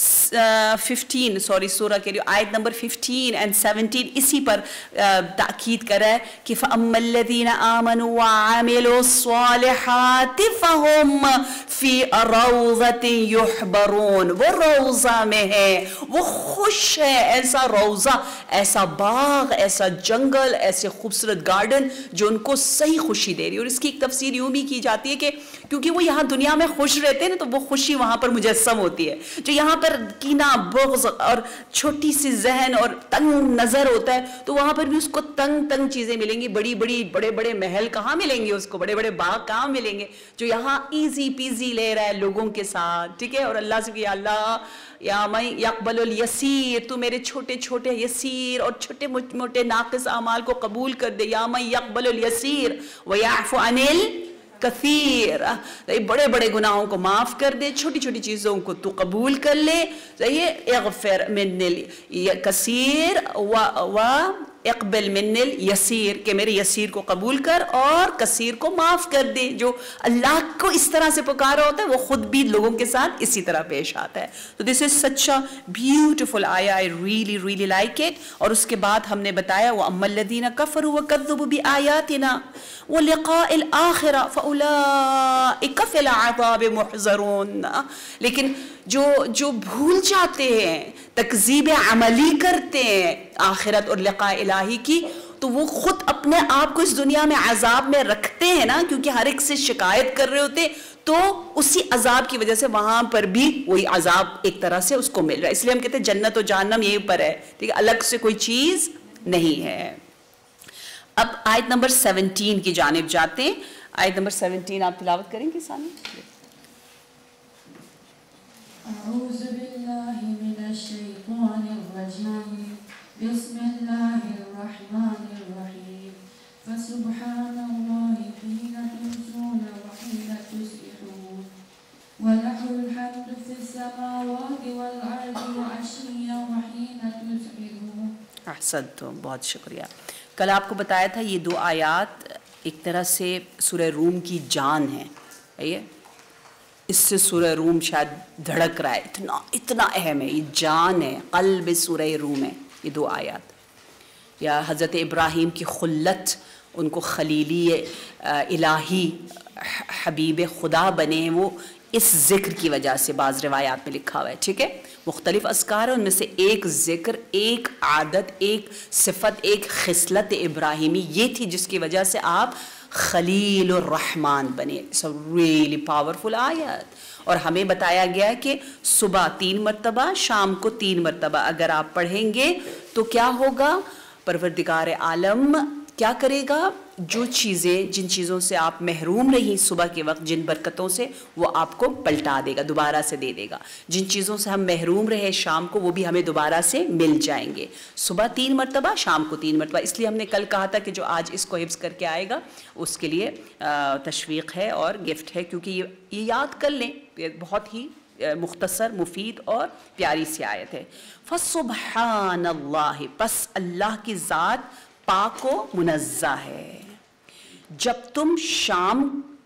ففٹین, سوری سورہ کے لیے آیت نمبر ففٹین اینڈ سیونٹین اسی پر تاکید کرا ہے کہ فَأَمَّا الَّذِينَ آمَنُوا وَعَمِلُوا الصَّالِحَاتِ فَهُمْ فِي رَوْضَةٍ يُحْبَرُونَ. وہ روضہ میں ہے, وہ خوش ہے, ایسا روضہ, ایسا باغ, ایسا جنگل, ایسے خوبصورت گارڈن جو ان کو صحیح خوشی دے رہی ہے. اور اس کی ایک تفسیر یوں بھی کی جاتی ہے کہ کیونکہ وہ یہاں دنیا میں خوش رہتے ہیں نا, تو وہ خوشی وہاں پر مجسم ہوتی ہے. جو یہاں پر کینہ, بغض اور چھوٹی سی ذہن اور تنگ نظر ہوتا ہے, تو وہاں پر بھی اس کو تنگ تنگ چیزیں ملیں گی. بڑی بڑی بڑے بڑے محل کہاں ملیں گے اس کو, بڑے بڑے باغ کہاں ملیں گے. جو یہاں ایزی پیزی لے رہا ہے لوگوں کے ساتھ, ٹھیک ہے, اور اللہ سے کہ اللہ یا میں یقبل الیسیر, تو میرے چھوٹے چھوٹے یسیر اور چھوٹے موٹے ناقص اعمال کو قبول کر دے. یا میں یقبل الیسیر ویعفو عن کثیر, بڑے بڑے گناہوں کو معاف کر دے, چھوٹی چھوٹی چیزوں کو تو قبول کر لے. اغفر من الکثیر و اقبل من الیسیر, کہ میرے یسیر کو قبول کر اور کثیر کو معاف کر دے. جو اللہ کو اس طرح سے پکارا ہوتا ہے وہ خود بھی لوگوں کے ساتھ اسی طرح پیش آتا ہے. تو دس از سچ اے بیوٹیفل آیا, I really really like it. اور اس کے بعد ہم نے بتایا وَأَمَّا الَّذِينَ كَفَرُوا وَكَذَّبُوا بِآيَاتِنَا وَلِقَاءِ الْآخِرَةِ فَأُولَٰئِكَ فِي الْعَذَابِ مُحْضَرُونَ. لیکن جو جو بھول جاتے ہیں, تکذیب عملی کرتے ہیں آخرت اور لقاء الہی کی, تو وہ خود اپنے آپ کو اس دنیا میں عذاب میں رکھتے ہیں نا, کیونکہ ہر ایک سے شکایت کر رہے ہوتے, تو اسی عذاب کی وجہ سے وہاں پر بھی وہی عذاب ایک طرح سے اس کو مل رہا ہے. اس لیے ہم کہتے ہیں جنت و جہنم یہیں پر ہے, ٹھیک ہے, الگ سے کوئی چیز نہیں ہے. اب آیت نمبر سیونٹین کی جانب جاتے ہیں. آیت نمبر سیونٹین آپ تلاوت کریں گے ثانی؟ اعوذ باللہ من الشیطان الرجیم بسم اللہ الرحمن الرحیم فسبحان اللہ حین تمسون وحین تصبحون وَلَهُ الْحَمْدُ فِي السَّمَاوَاتِ وَالْأَرْضِ وَعَشِيًّا وَحِينَ تُظْهِرُونَ. احسنتم, بہت شکریہ. کل آپ کو بتایا تھا یہ دو آیات ایک طرح سے سورہ روم کی جان ہیں. اس سے سورہ روم شاید دھڑک رہا ہے, اتنا اتنا اہم ہے, یہ جان ہے, قلب سورہ روم ہے یہ دو آیات. یا حضرت ابراہیم کی خلت, ان کو خلیلی الہی حبیب خدا بنے, وہ اس ذکر کی وجہ سے بعض روایات میں لکھا ہوا ہے, ٹھیک ہے. مختلف اذکار ہیں, ان میں سے ایک ذکر, ایک عادت, ایک صفت, ایک خصلت ابراہیمی یہ تھی جس کی وجہ سے آپ خلیل الرحمن بنے. It's a really powerful آیت. اور ہمیں بتایا گیا کہ صبح تین مرتبہ, شام کو تین مرتبہ اگر آپ پڑھیں گے تو کیا ہوگا, پروردگار عالم کیا کرے گا, جو چیزیں جن چیزوں سے آپ محروم رہیں صبح کے وقت, جن برکتوں سے, وہ آپ کو پلٹا دے گا, دوبارہ سے دے دے گا. جن چیزوں سے ہم محروم رہے شام کو, وہ بھی ہمیں دوبارہ سے مل جائیں گے. صبح تین مرتبہ, شام کو تین مرتبہ. اس لیے ہم نے کل کہا تھا کہ جو آج اس کو حفظ کر کے آئے گا اس کے لیے تشویق ہے اور گفٹ ہے, کیونکہ یہ یہ یاد کر لیں, یہ بہت ہی مختصر, مفید اور پیاری سی آیت ہے. فَسُبْحَانَ اللَّهِ, پس اللہ کی ذات پاک و منزہ ہے. جب تم شام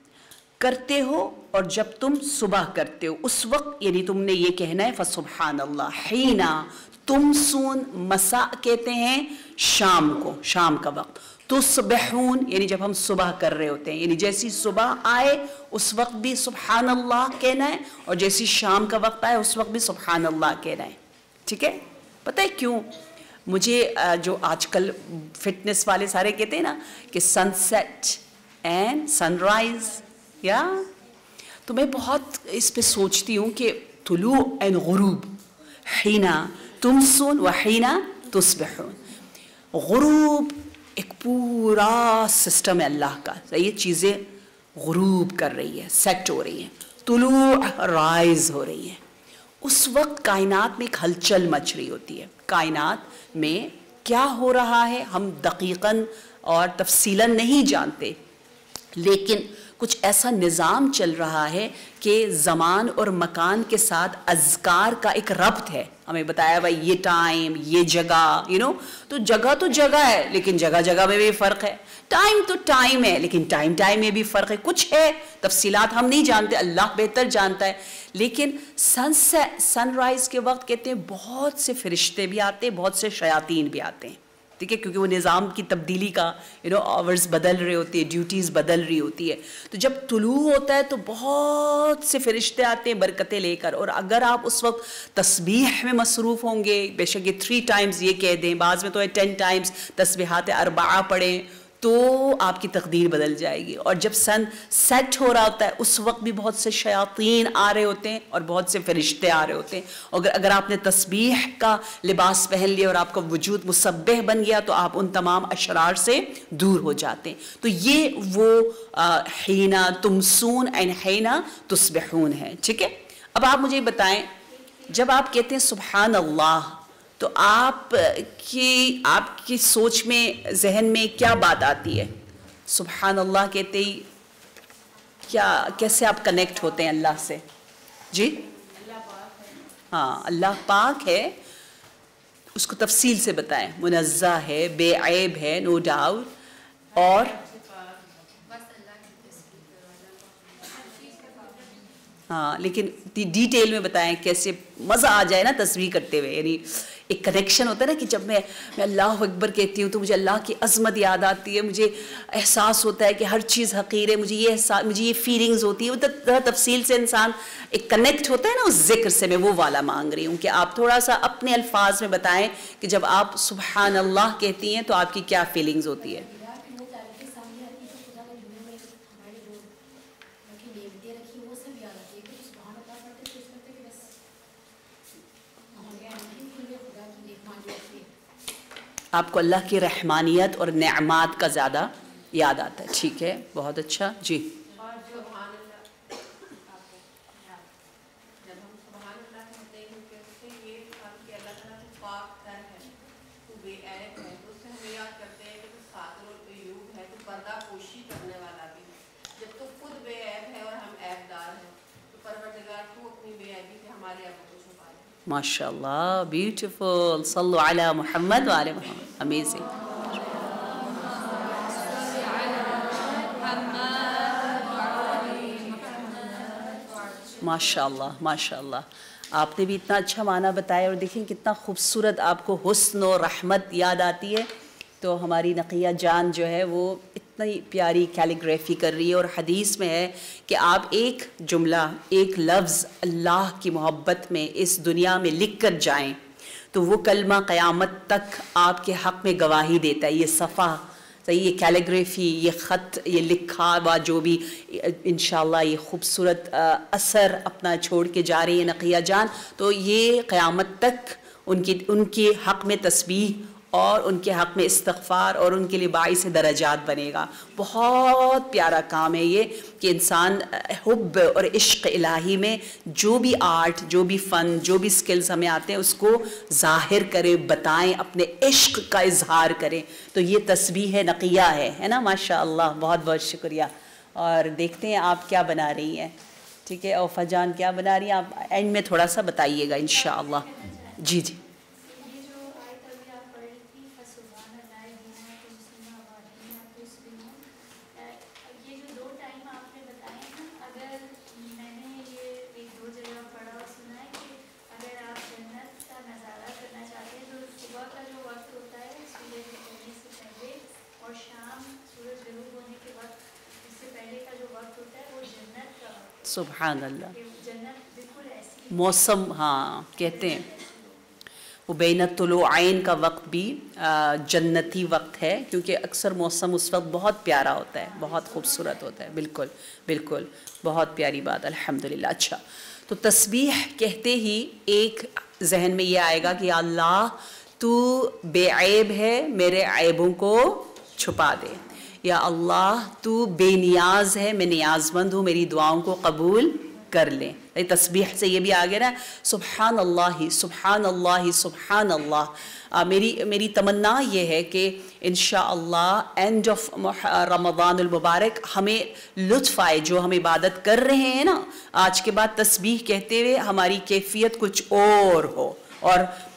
کرتے ہو اور جب تم صبح کرتے ہو, اس وقت یعنی تم نے یہ کہنا ہے فسبحان اللہ. حینا تمسون, مساء کہتے ہیں شام کو, شام کا وقت. تصبحون یعنی جب ہم صبح کر رہے ہوتے ہیں, یعنی جیسی صبح آئے اس وقت بھی سبحان اللہ کہنا ہے, اور جیسی شام کا وقت آئے اس وقت بھی سبحان اللہ کہنا ہے, ٹھیک ہے. پتہ ہے کیوں؟ مجھے جو آج کل فٹنس والے سارے کہتے ہیں نا کہ sunset and sunrise, یا تو میں بہت اس پہ سوچتی ہوں کہ طلوع اینڈ غروب, حینا تمسون و حینا تصبحون. غروب ایک پورا سسٹم ہے اللہ کا, یہ چیزیں غروب کر رہی ہے, سیٹ ہو رہی ہیں. طلوع رائز ہو رہی ہیں. اس وقت کائنات میں ایک ہلچل مچ رہی ہوتی ہے. کائنات میں کیا ہو رہا ہے ہم دقیقاً اور تفصیلاً نہیں جانتے, لیکن کچھ ایسا نظام چل رہا ہے کہ زمان اور مکان کے ساتھ اذکار کا ایک ربط ہے. ہمیں بتایا بھائی یہ ٹائم, یہ جگہ, یو نو, تو جگہ تو جگہ ہے لیکن جگہ جگہ میں بھی فرق ہے. ٹائم تو ٹائم ہے لیکن ٹائم ٹائم میں بھی فرق ہے. کچھ ہے تفصیلات ہم نہیں جانتے, اللہ بہتر جانتا ہے. لیکن سن سے سن رائز کے وقت کہتے ہیں بہت سے فرشتے بھی آتے ہیں, بہت سے شیاطین بھی آتے ہیں, ٹھیک ہے, کیونکہ وہ نظام کی تبدیلی کا یو نو آورز بدل رہے ہوتے ہیں, ڈیوٹیز بدل رہی ہوتی ہے. تو جب طلوع ہوتا ہے تو بہت سے فرشتے آتے ہیں برکتیں لے کر, اور اگر آپ اس وقت تسبیح میں مصروف ہوں گے, بے شک یہ تھری ٹائمز یہ کہہ دیں, بعض میں تو ہے ٹین ٹائمز تسبیحات اربعہ پڑھیں, تو آپ کی تقدیر بدل جائے گی. اور جب سن سیٹ ہو رہا ہوتا ہے اس وقت بھی بہت سے شیاطین آ رہے ہوتے ہیں اور بہت سے فرشتے آ رہے ہوتے ہیں. اگر اگر آپ نے تسبیح کا لباس پہن لیا اور آپ کا وجود مسبح بن گیا تو آپ ان تمام اشرار سے دور ہو جاتے ہیں. تو یہ وہ حینا تمسون این حینا تصبحون ہے, ٹھیک ہے. اب آپ مجھے بتائیں, جب آپ کہتے ہیں سبحان اللہ تو آپ کی آپ کی سوچ میں, ذہن میں کیا بات آتی ہے؟ سبحان اللہ کہتے ہی کیا, کیسے آپ کنیکٹ ہوتے ہیں اللہ سے؟ جی ہاں, اللہ پاک ہے, اس کو تفصیل سے بتائیں. منزہ ہے, بے عیب ہے, نو ڈاؤٹ. اور ہاں, لیکن ڈیٹیل میں بتائیں کیسے مزہ آ جائے نا تسبیح کرتے ہوئے. یعنی ایک کنیکشن ہوتا ہے نا کہ جب میں میں اللہ اکبر کہتی ہوں تو مجھے اللہ کی عظمت یاد آتی ہے, مجھے احساس ہوتا ہے کہ ہر چیز حقیر ہے, مجھے یہ احساس, مجھے یہ فیلنگز ہوتی ہے. وہ تفصیل سے انسان ایک کنیکٹ ہوتا ہے نا اس ذکر سے. میں وہ والا مانگ رہی ہوں کہ آپ تھوڑا سا اپنے الفاظ میں بتائیں کہ جب آپ سبحان اللہ کہتی ہیں تو آپ کی کیا فیلنگز ہوتی ہے. آپ کو اللہ کی رحمانیت اور نعمات کا زیادہ یاد آتا ہے. ٹھیک ہے, بہت اچھا. جی اور جو سبحان اللہ جب ہم سبحان اللہ کہتے ہیں کہ اس سے یہ ہم کہ اللہ تعالیٰ تو پاک تر ہے, تو بے عیب ہے, تو اس سے ہم یاد کرتے ہیں کہ تو ساتر العیوب ہے, تو پردہ پوشی کرنے والا بھی ہے. جب تو خود بے عیب ہے اور ہم عیب دار ہیں, تو پروردگار تو اپنی بے عیبی سے ہمارے عیبوں کو چھپا دے. ماشاء اللہ, بیوٹیفل. صلو علی محمد و آل محمد. امیزنگ. ماشاء اللہ ماشاء اللہ, آپ نے بھی اتنا اچھا معنی بتایا, اور دیکھیں کتنا خوبصورت آپ کو حسن و رحمت یاد آتی ہے. تو ہماری نقیہ جان جو ہے وہ اتنی پیاری کیلیگرافی کر رہی ہے, اور حدیث میں ہے کہ آپ ایک جملہ, ایک لفظ اللہ کی محبت میں اس دنیا میں لکھ کر جائیں تو وہ کلمہ قیامت تک آپ کے حق میں گواہی دیتا ہے. یہ صفحہ صحیح, یہ کیلیگرافی, یہ خط, یہ لکھا ہوا جو بھی انشاءاللہ یہ خوبصورت اثر اپنا چھوڑ کے جا رہی ہے نقیہ جان, تو یہ قیامت تک ان کی ان کے حق میں تسبیح اور ان کے حق میں استغفار اور ان کے لیے باعث درجات بنے گا. بہت پیارا کام ہے یہ کہ انسان حب اور عشق الہی میں جو بھی آرٹ, جو بھی فن, جو بھی سکلز ہمیں آتے ہیں اس کو ظاہر کرے, بتائیں, اپنے عشق کا اظہار کریں. تو یہ تسبیح ہے, نقیہ ہے, ہے نا. ماشاء اللہ, بہت بہت شکریہ. اور دیکھتے ہیں آپ کیا بنا رہی ہیں. ٹھیک ہے, اوفا جان کیا بنا رہی ہیں آپ اینڈ میں تھوڑا سا بتائیے گا انشاءاللہ. جی جی سبحان اللہ. موسم, ہاں کہتے ہیں وہ بین الطلوعین کا وقت بھی جنتی وقت ہے, کیونکہ اکثر موسم اس وقت بہت پیارا ہوتا ہے, بہت خوبصورت ہوتا ہے. بالکل بالکل, بہت پیاری بات, الحمدللہ. اچھا, تو تسبیح کہتے ہی ایک ذہن میں یہ آئے گا کہ یا اللہ تو بے عیب ہے, میرے عیبوں کو چھپا دے. یا اللہ تو بے نیاز ہے, میں نیاز مند ہوں, میری دعاؤں کو قبول کر لیں. تسبیح سے یہ بھی آگے نا, سبحان اللہ سبحان اللہ سبحان اللہ. میری میری تمنا یہ ہے کہ انشاءاللہ اینڈ آف رمضان المبارک ہمیں لطف آئے, جو ہم عبادت کر رہے ہیں نا آج کے بعد تسبیح کہتے ہوئے ہماری کیفیت کچھ اور ہو. اور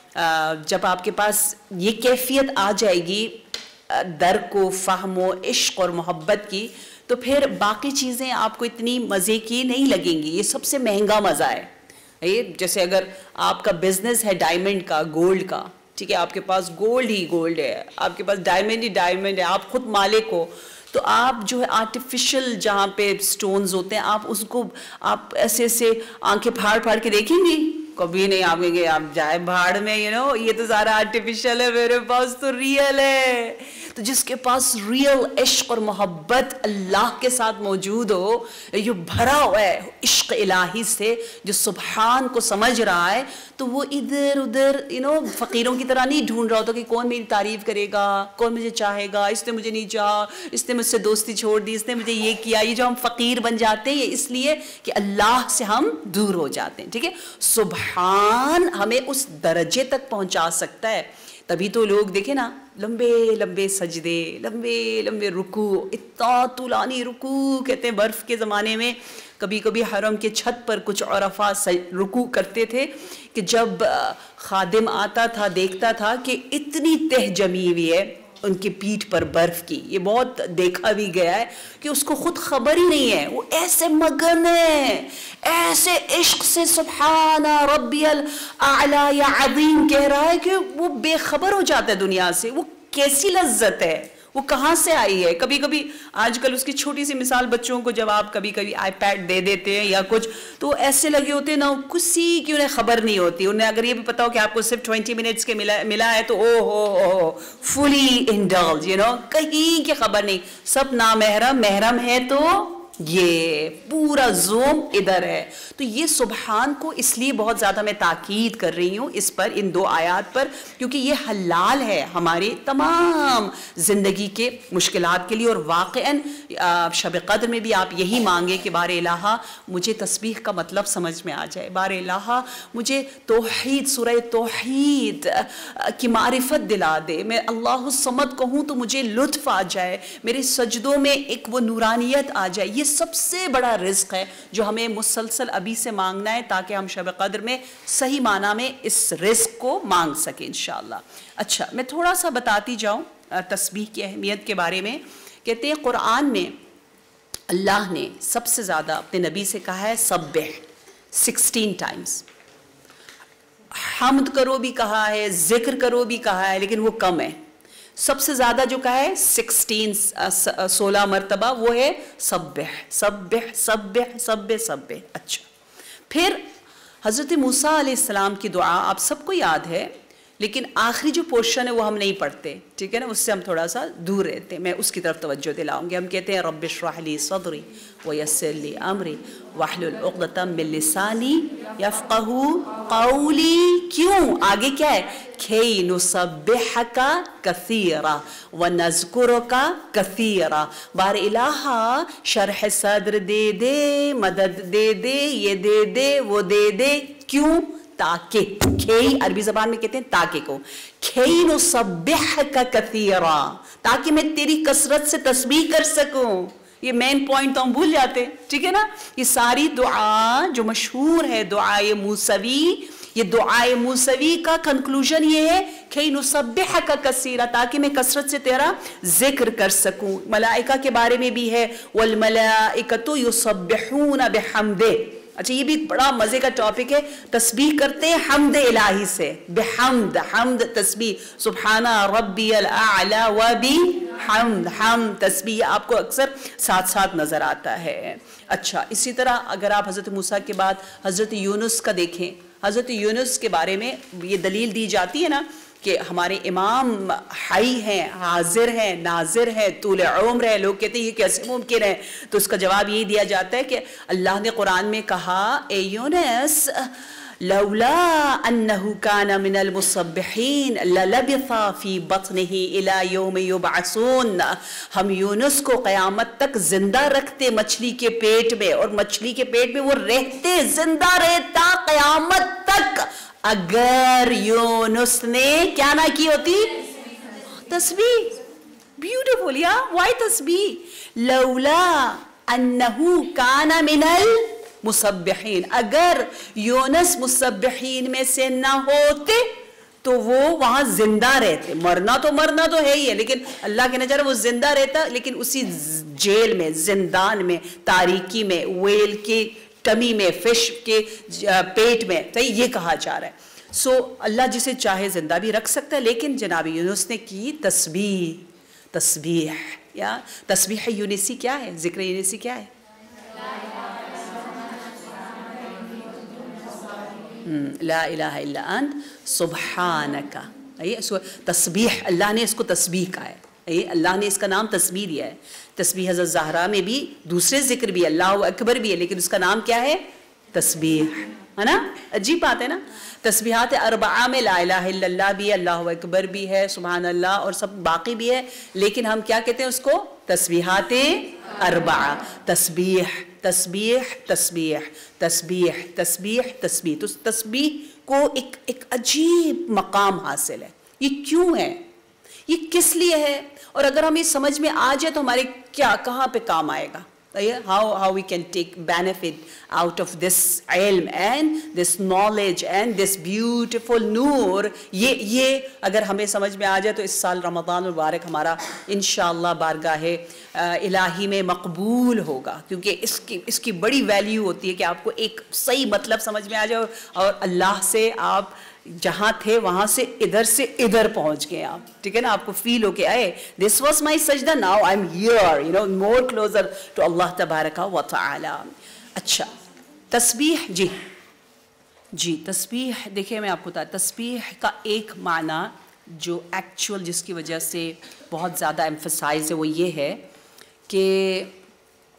جب آپ کے پاس یہ کیفیت آ جائے گی درک و فہم و عشق اور محبت کی, تو پھر باقی چیزیں آپ کو اتنی مزے کی نہیں لگیں گی. یہ سب سے مہنگا مزہ ہے. یہ جیسے اگر آپ کا بزنس ہے ڈائمنڈ کا, گولڈ کا, ٹھیک ہے, آپ کے پاس گولڈ ہی گولڈ ہے, آپ کے پاس ڈائمنڈ ہی ڈائمنڈ ہے, آپ خود مالک ہو, تو آپ جو ہے آرٹیفیشل جہاں پہ سٹونز ہوتے ہیں آپ اس کو آپ ایسے ایسے آنکھیں پھاڑ پھاڑ کے دیکھیں گی, کبھی نہیں. آپ کہیں گے آپ جائے بھاڑ میں, یو نو یہ تو سارا آرٹیفیشل ہے, میرے پاس تو ریئل ہے. تو جس کے پاس ریئل عشق اور محبت اللہ کے ساتھ موجود ہو, جو بھرا ہوا ہے عشق الہی سے, جو سبحان کو سمجھ رہا ہے, تو وہ ادھر ادھر یو نو فقیروں کی طرح نہیں ڈھونڈ رہا ہوتا کہ کون میری تعریف کرے گا, کون مجھے چاہے گا, اس نے مجھے نہیں چاہا, اس نے مجھ سے دوستی چھوڑ دی, اس نے مجھے یہ کیا. یہ جو ہم فقیر بن جاتے ہیں یہ اس لیے کہ اللہ سے ہم دور ہو جاتے ہیں. ٹھیک ہے, سبحان ہمیں اس درجے تک پہنچا سکتا ہے. تبھی تو لوگ دیکھیں نا, لمبے لمبے سجدے, لمبے لمبے رکوع, اتنا طولانی رکوع. کہتے ہیں برف کے زمانے میں کبھی کبھی حرم کے چھت پر کچھ عرفا رکوع کرتے تھے کہ جب خادم آتا تھا دیکھتا تھا کہ اتنی تہ جمی ہوئی ہے ان کی پیٹھ پر برف کی. یہ بہت دیکھا بھی گیا ہے کہ اس کو خود خبر ہی نہیں ہے, وہ ایسے مگن ہے, ایسے عشق سے سبحان ربی الاعلی یا عظیم کہہ رہا ہے کہ وہ بے خبر ہو جاتا ہے دنیا سے. وہ کیسی لذت ہے, وہ کہاں سے آئی ہے. کبھی کبھی آج کل اس کی چھوٹی سی مثال, بچوں کو جب آپ کبھی کبھی آئی پیڈ دے دیتے ہیں یا کچھ, تو ایسے لگے ہوتے ہیں نا کسی کی انہیں خبر نہیں ہوتی. انہیں اگر یہ بھی پتا ہو کہ آپ کو صرف ٹوینٹی منٹس کے ملا ملا ہے تو او ہو ہو فلی انڈلج, یو نو کہیں کی خبر نہیں. سب نامحرم, محرم ہے تو یہ پورا زوم ادھر ہے. تو یہ سبحان کو اس لیے بہت زیادہ میں تاکید کر رہی ہوں اس پر, ان دو آیات پر, کیونکہ یہ حلال ہے ہمارے تمام زندگی کے مشکلات کے لیے. اور واقعاً شب قدر میں بھی آپ یہی مانگے کہ بار الہ مجھے تسبیح کا مطلب سمجھ میں آ جائے, بار الہ مجھے توحید, سورہ توحید کی معرفت دلا دے, میں اللہ الصمد کہوں تو مجھے لطف آ جائے, میرے سجدوں میں ایک وہ نورانیت آ جائے. یہ سب سے بڑا رزق ہے جو ہمیں مسلسل ابھی سے مانگنا ہے تاکہ ہم شب قدر میں صحیح معنی میں اس رزق کو مانگ سکیں انشاءاللہ. اچھا, میں تھوڑا سا بتاتی جاؤں تسبیح کی اہمیت کے بارے میں. کہتے ہیں قرآن میں اللہ نے سب سے زیادہ اپنے نبی سے کہا ہے سبح سکسٹین ٹائمز. حمد کرو بھی کہا ہے, ذکر کرو بھی کہا ہے, لیکن وہ کم ہے. سب سے زیادہ جو کہا ہے سکسٹین سولہ مرتبہ وہ ہے سبح سبح سبح سبح سبح. اچھا, پھر حضرت موسیٰ علیہ السلام کی دعا آپ سب کو یاد ہے, لیکن آخری جو پورشن ہے وہ ہم نہیں پڑھتے, ٹھیک ہے نا, اس سے ہم تھوڑا سا دور رہتے ہیں. میں اس کی طرف توجہ دلاؤں گی. ہم کہتے ہیں رب اشرح لی صدری ویسر لی امری واحلل عقدۃ من لسانی یفقہوا قولی. کیوں؟ آگے کیا ہے؟ کھی نسبحک کثیرا ونذکرک کثیرا. بار الہ شرح صدر دے دے, مدد دے دے, یہ دے دے, وہ دے دے. کیوں؟ تاکہ, کھئی عربی زبان میں کہتے ہیں تاکہ کو, کھی نسبحک کثیرا, تاکہ میں تیری کثرت سے تسبیح کر سکوں. یہ مین پوائنٹ تو ہم بھول جاتے, ٹھیک ہے نا. یہ ساری دعا جو مشہور ہے دعائے موسوی, یہ دعائے موسوی کا کنکلوژن یہ ہے کہ نسبحک کثیرا, تاکہ میں کثرت سے تیرا ذکر کر سکوں. ملائکہ کے بارے میں بھی ہے والملائکۃ یسبحون بحمدہ. اچھا, یہ بھی بڑا مزے کا ٹاپک ہے. تسبیح کرتے ہیں حمد الہی سے, بحمد, حمد تسبیح, سبحان ربی الاعلی و بحمد, حمد تسبیح آپ کو اکثر ساتھ ساتھ نظر آتا ہے. اچھا, اسی طرح اگر آپ حضرت موسیٰ کے بعد حضرت یونس کا دیکھیں, حضرت یونس کے بارے میں یہ دلیل دی جاتی ہے نا کہ ہمارے امام حی ہیں, حاضر ہیں, ناظر ہیں, طول عمر ہے. لوگ کہتے ہیں یہ کیسے ممکن ہے؟ تو اس کا جواب یہی دیا جاتا ہے کہ اللہ نے قرآن میں کہا اے یونس لولا انہ کان من المسبحین للبث فی بطنہ الی یوم یبعثون. ہم یونس کو قیامت تک زندہ رکھتے مچھلی کے پیٹ میں, اور مچھلی کے پیٹ میں وہ رہتے, زندہ رہتا قیامت تک, اگر یونس نے کیا نہ کی ہوتی؟ تسبیح. بیوٹیفل, یا وائی تسبیح؟ لولا انہو کان من المسبحین, اگر یونس مسبحین میں سے نہ ہوتے تو وہ وہاں زندہ رہتے. مرنا تو مرنا تو ہے ہی ہے, لیکن اللہ کے نظر وہ زندہ رہتا, لیکن اسی جیل میں, زندان میں, تاریکی میں, ویل کی ٹمی میں, فش کے پیٹ میں, تو یہ کہا جا رہا ہے. سو اللہ جسے چاہے زندہ بھی رکھ سکتا ہے, لیکن جناب یونس نے کی تسبیح. تسبیح یا تسبیح یونسی کیا ہے؟ ذکر یونسی کیا ہے؟ لا الہ الا انت سبحانک. تسبیح, اللہ نے اس کو تسبیح کہا ہے, اللہ نے اس کا نام تسبیح دیا ہے. تسبیح حضرت زہرا میں بھی دوسرے ذکر بھی, اللہ اکبر بھی ہے, لیکن اس کا نام کیا ہے؟ تسبیح, ہے نا. عجیب بات ہے نا. تسبیحات اربعہ میں لا الہ الا اللہ بھی ہے, اللہ اکبر بھی ہے, سبحان اللہ اور سب باقی بھی ہے, لیکن ہم کیا کہتے ہیں اس کو؟ تسبیحات اربعہ. تسبیح تسبیح تسبیح تسبیح تسبیح تسبیح. تو تسبیح کو ایک ایک عجیب مقام حاصل ہے. یہ کیوں ہے؟ یہ کس لیے ہے؟ اور اگر ہمیں سمجھ میں آ جائے تو ہمارے کیا کہاں پہ کام آئے گا؟ how how we can take benefit out of this ilm and this knowledge and this beautiful noor. یہ یہ اگر ہمیں سمجھ میں آ جائے تو اس سال رمضان المبارک ہمارا انشاءاللہ بارگاہ الہی میں مقبول ہوگا, کیونکہ اس کی اس کی بڑی ویلیو ہوتی ہے کہ آپ کو ایک صحیح مطلب سمجھ میں آ جائے اور اللہ سے آپ جہاں تھے وہاں سے ادھر سے ادھر پہنچ گئے آپ, ٹھیک ہے نا. آپ کو فیل ہو کے آئے this was my sajda, now I'm here, you know, more closer to Allah تبارک و تعالی. اچھا, تسبیح, جی جی تسبیح دیکھیں میں آپ کو بتا, تسبیح کا ایک معنی جو ایکچول جس کی وجہ سے بہت زیادہ ایمفسائز ہے وہ یہ ہے کہ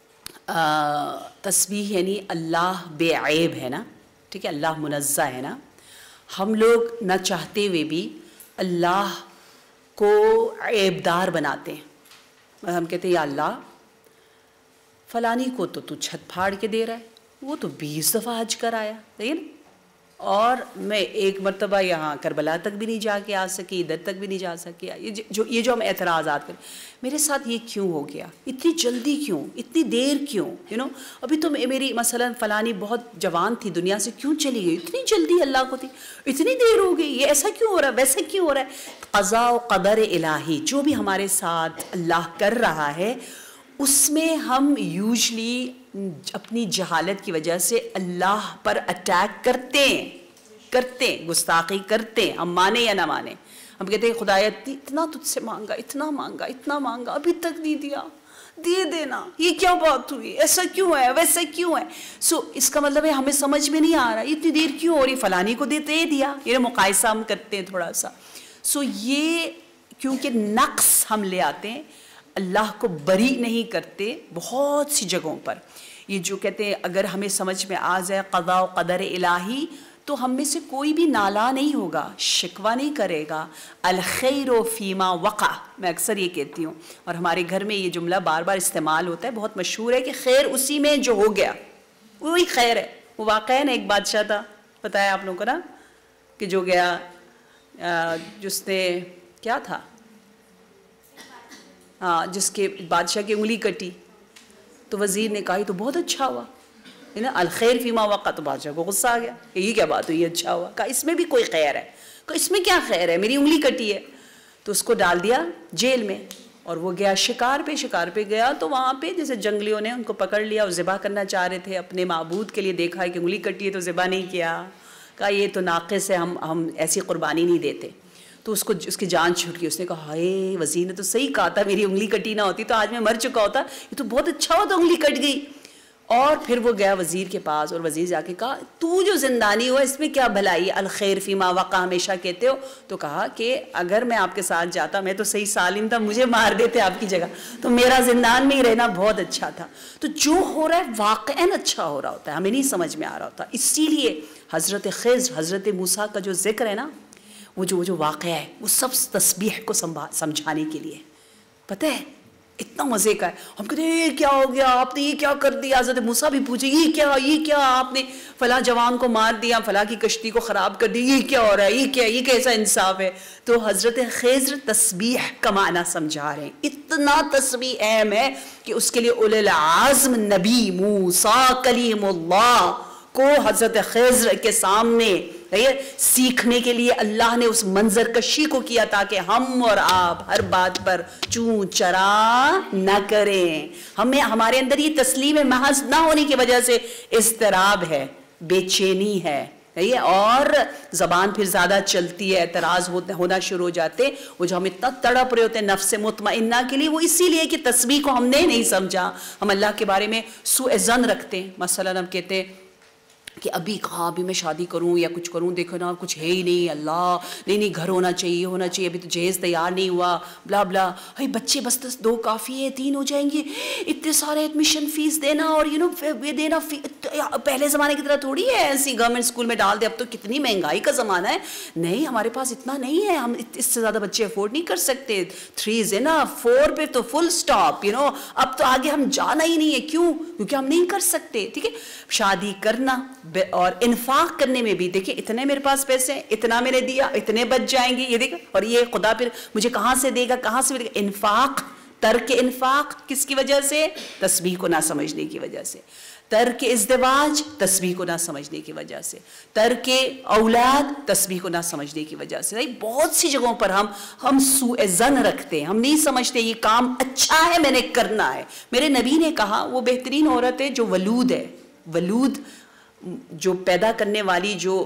तस्बीह यानी अल्लाह बेऐब है ना, ठीक है, अल्लाह मुनज़्ज़ा है ना। हम लोग न चाहते हुए भी अल्लाह को ऐबदार बनाते हैं। हम कहते हैं या अल्लाह फ़लानी को तो तू छत फाड़ के दे रहा है, वो तो बीस दफ़ा हज कर आया, लेकिन और मैं एक मरतबा यहाँ करबला तक भी नहीं जाके आ सकी, इधर तक भी नहीं जा सकी। ये जो ये जो हम एतराज़ात करें, मेरे साथ ये क्यों हो गया, इतनी जल्दी क्यों, इतनी देर क्यों, यू नो अभी तो मेरी मसलन फ़लानी बहुत जवान थी, दुनिया से क्यों चली गई, इतनी जल्दी अल्लाह को थी, इतनी देर हो गई, ये ऐसा क्यों हो रहा है, वैसा क्यों हो रहा है। क़ज़ा व क़दर इलाही जो भी हमारे साथ अल्लाह कर रहा है, उसमें हम यूजली अपनी जहालत की वजह से अल्लाह पर अटैक करते हैं करते हैं गुस्ताखी करते हैं, हम माने या ना माने। हम कहते हैं खुदाया इतना तुझसे मांगा, इतना मांगा, इतना मांगा, अभी तक नहीं दिया, दे देना, ये क्या बात हुई, ऐसा क्यों है, वैसा क्यों है। सो so, इसका मतलब है हमें समझ में नहीं आ रहा इतनी देर क्यों हो रही, फलानी को देते ही दिया, ये मुकायसा हम करते हैं थोड़ा सा। सो so, ये क्योंकि नक्स हम ले आते हैं, अल्लाह को बरी नहीं करते बहुत सी जगहों पर। ये जो कहते हैं अगर हमें समझ में आ जाए क़ज़ा व क़दर इलाही, तो हम में से कोई भी नाला नहीं होगा, शिकवा नहीं करेगा। अल खैर फ़ीमा वक़ा, मैं अक्सर ये कहती हूँ और हमारे घर में ये जुमला बार बार इस्तेमाल होता है, बहुत मशहूर है कि खैर उसी में जो हो गया वही खैर है। वो वाक़या ना एक बादशाह था, पता है आप लोगों को ना, कि जो गया जिसने क्या था, हाँ, जिसके बादशाह की उंगली कटी, तो वज़ीर ने कहा ये तो बहुत अच्छा हुआ, है ना, अल खैर फ़ीमा वक़ा। तो बादशाह को गुस्सा आ गया, ये क्या बात हुई, अच्छा हुआ। कहा इसमें भी कोई खैर है, कहा इसमें क्या खैर है, मेरी उंगली कटी है। तो उसको डाल दिया जेल में और वो गया शिकार पे। शिकार पे गया तो वहाँ पे जैसे जंगलियों ने उनको पकड़ लिया और ज़िबा करना चाह रहे थे अपने माबूद के लिए, देखा है कि उंगली कटी है तो ज़िबा नहीं किया। कहा ये तो नाक़िस है, हम हम ऐसी कुर्बानी नहीं देते। तो उसको उसकी जान छूट गई। उसने कहा हाय वज़ीर ने तो सही कहा था, मेरी उंगली कटी ना होती तो आज मैं मर चुका होता, ये तो बहुत अच्छा हुआ तो उंगली कट गई। और फिर वो गया वज़ीर के पास और वज़ीर जाके कहा तू जो ज़िंदानी हुआ इसमें क्या भलाई, अल खैर फ़ीमा वक़ा हमेशा कहते हो। तो कहा कि अगर मैं आपके साथ जाता, मैं तो सही सालिम था, मुझे मार देते आपकी जगह, तो मेरा ज़िंदान में ही रहना बहुत अच्छा था। तो जो हो रहा है वाक़अन अच्छा हो रहा होता है, हमें नहीं समझ में आ रहा होता। इसीलिए हज़रत ख़िज़्र, हज़रत मूसा का जो ज़िक्र है ना, वो जो वो जो वाक़या है वो सब तस्बीह को समझाने के लिए, पता है इतना मज़े का है। हम कहते हैं ये क्या हो गया, आपने ये क्या कर दिया। हज़रत मूसा भी पूछे ये क्या, ये क्या आपने फ़लाँ जवान को मार दिया, फ़लाँ की कश्ती को ख़राब कर दिया, ये क्या हो रहा है, ये क्या, ये कैसा इंसाफ है। तो हज़रत ख़िज़्र तस्बीह का माना समझा रहे हैं। इतना तस्बीह अहम है कि उसके लिए उलुल आज़्म नबी मूसा कलीमुल्लाह को हज़रत ख़िज़्र के सामने सीखने के लिए अल्लाह ने उस मंजर कशी को किया ताकि हम और आप हर बात पर चूं चरा न करें। हमें हमारे अंदर ये तस्लीम महज ना होने की वजह से इज़्तिराब है, बेचैनी है, ये और ज़बान फिर ज़्यादा चलती है, एतराज़ होना शुरू हो जाते। वो जो हम इतना तड़प रहे होते हैं नफ्स मुतमइन्ना के लिए, वो इसीलिए कि तस्बीह को हमने नहीं समझा। हम अल्लाह के बारे में सुए ज़न रखते हैं। मसलन हम कहते हैं कि अभी कहाँ, अभी मैं शादी करूँ या कुछ करूँ, देखो ना कुछ है ही नहीं, अल्लाह नहीं नहीं घर होना चाहिए, होना चाहिए, अभी तो जहेज़ तैयार नहीं हुआ, ब्ला ब्ला। भाई बच्चे बस दस दो काफ़ी है, तीन हो जाएंगे, इतने सारे एडमिशन फ़ीस देना और यू नो ये देना। पहले ज़माने की तरह थोड़ी है ऐसी गवर्नमेंट स्कूल में डाल दे, अब तो कितनी महंगाई का ज़माना है। नहीं हमारे पास इतना नहीं है, हम इससे ज़्यादा बच्चे अफोर्ड नहीं कर सकते। थ्री इज़ ना, फोर पे तो फुल स्टॉप, यू नो अब तो आगे हम जाना ही नहीं है। क्यों? क्योंकि हम नहीं कर सकते। ठीक है, शादी करना और इन्फाक करने में भी देखिए, इतने मेरे पास पैसे हैं, इतना मैंने दिया, इतने बच जाएंगे, ये देखो, और ये खुदा फिर मुझे कहाँ से देगा, कहाँ से देगा। इन्फाक, तर्क इन्फाक किसकी वजह से? तस्बीह को ना समझने की वजह से। तर्क इज़्दिवाज, तस्बीह को ना समझने की वजह से। तर्क औलाद, तस्बीह को ना समझने की वजह से। बहुत सी जगहों पर हम हम सूए ज़न रखते हैं, हम नहीं समझते ये काम अच्छा है, मैंने करना है। मेरे नबी ने कहा वो बेहतरीन औरत है जो वलूद है, वलूद जो पैदा करने वाली, जो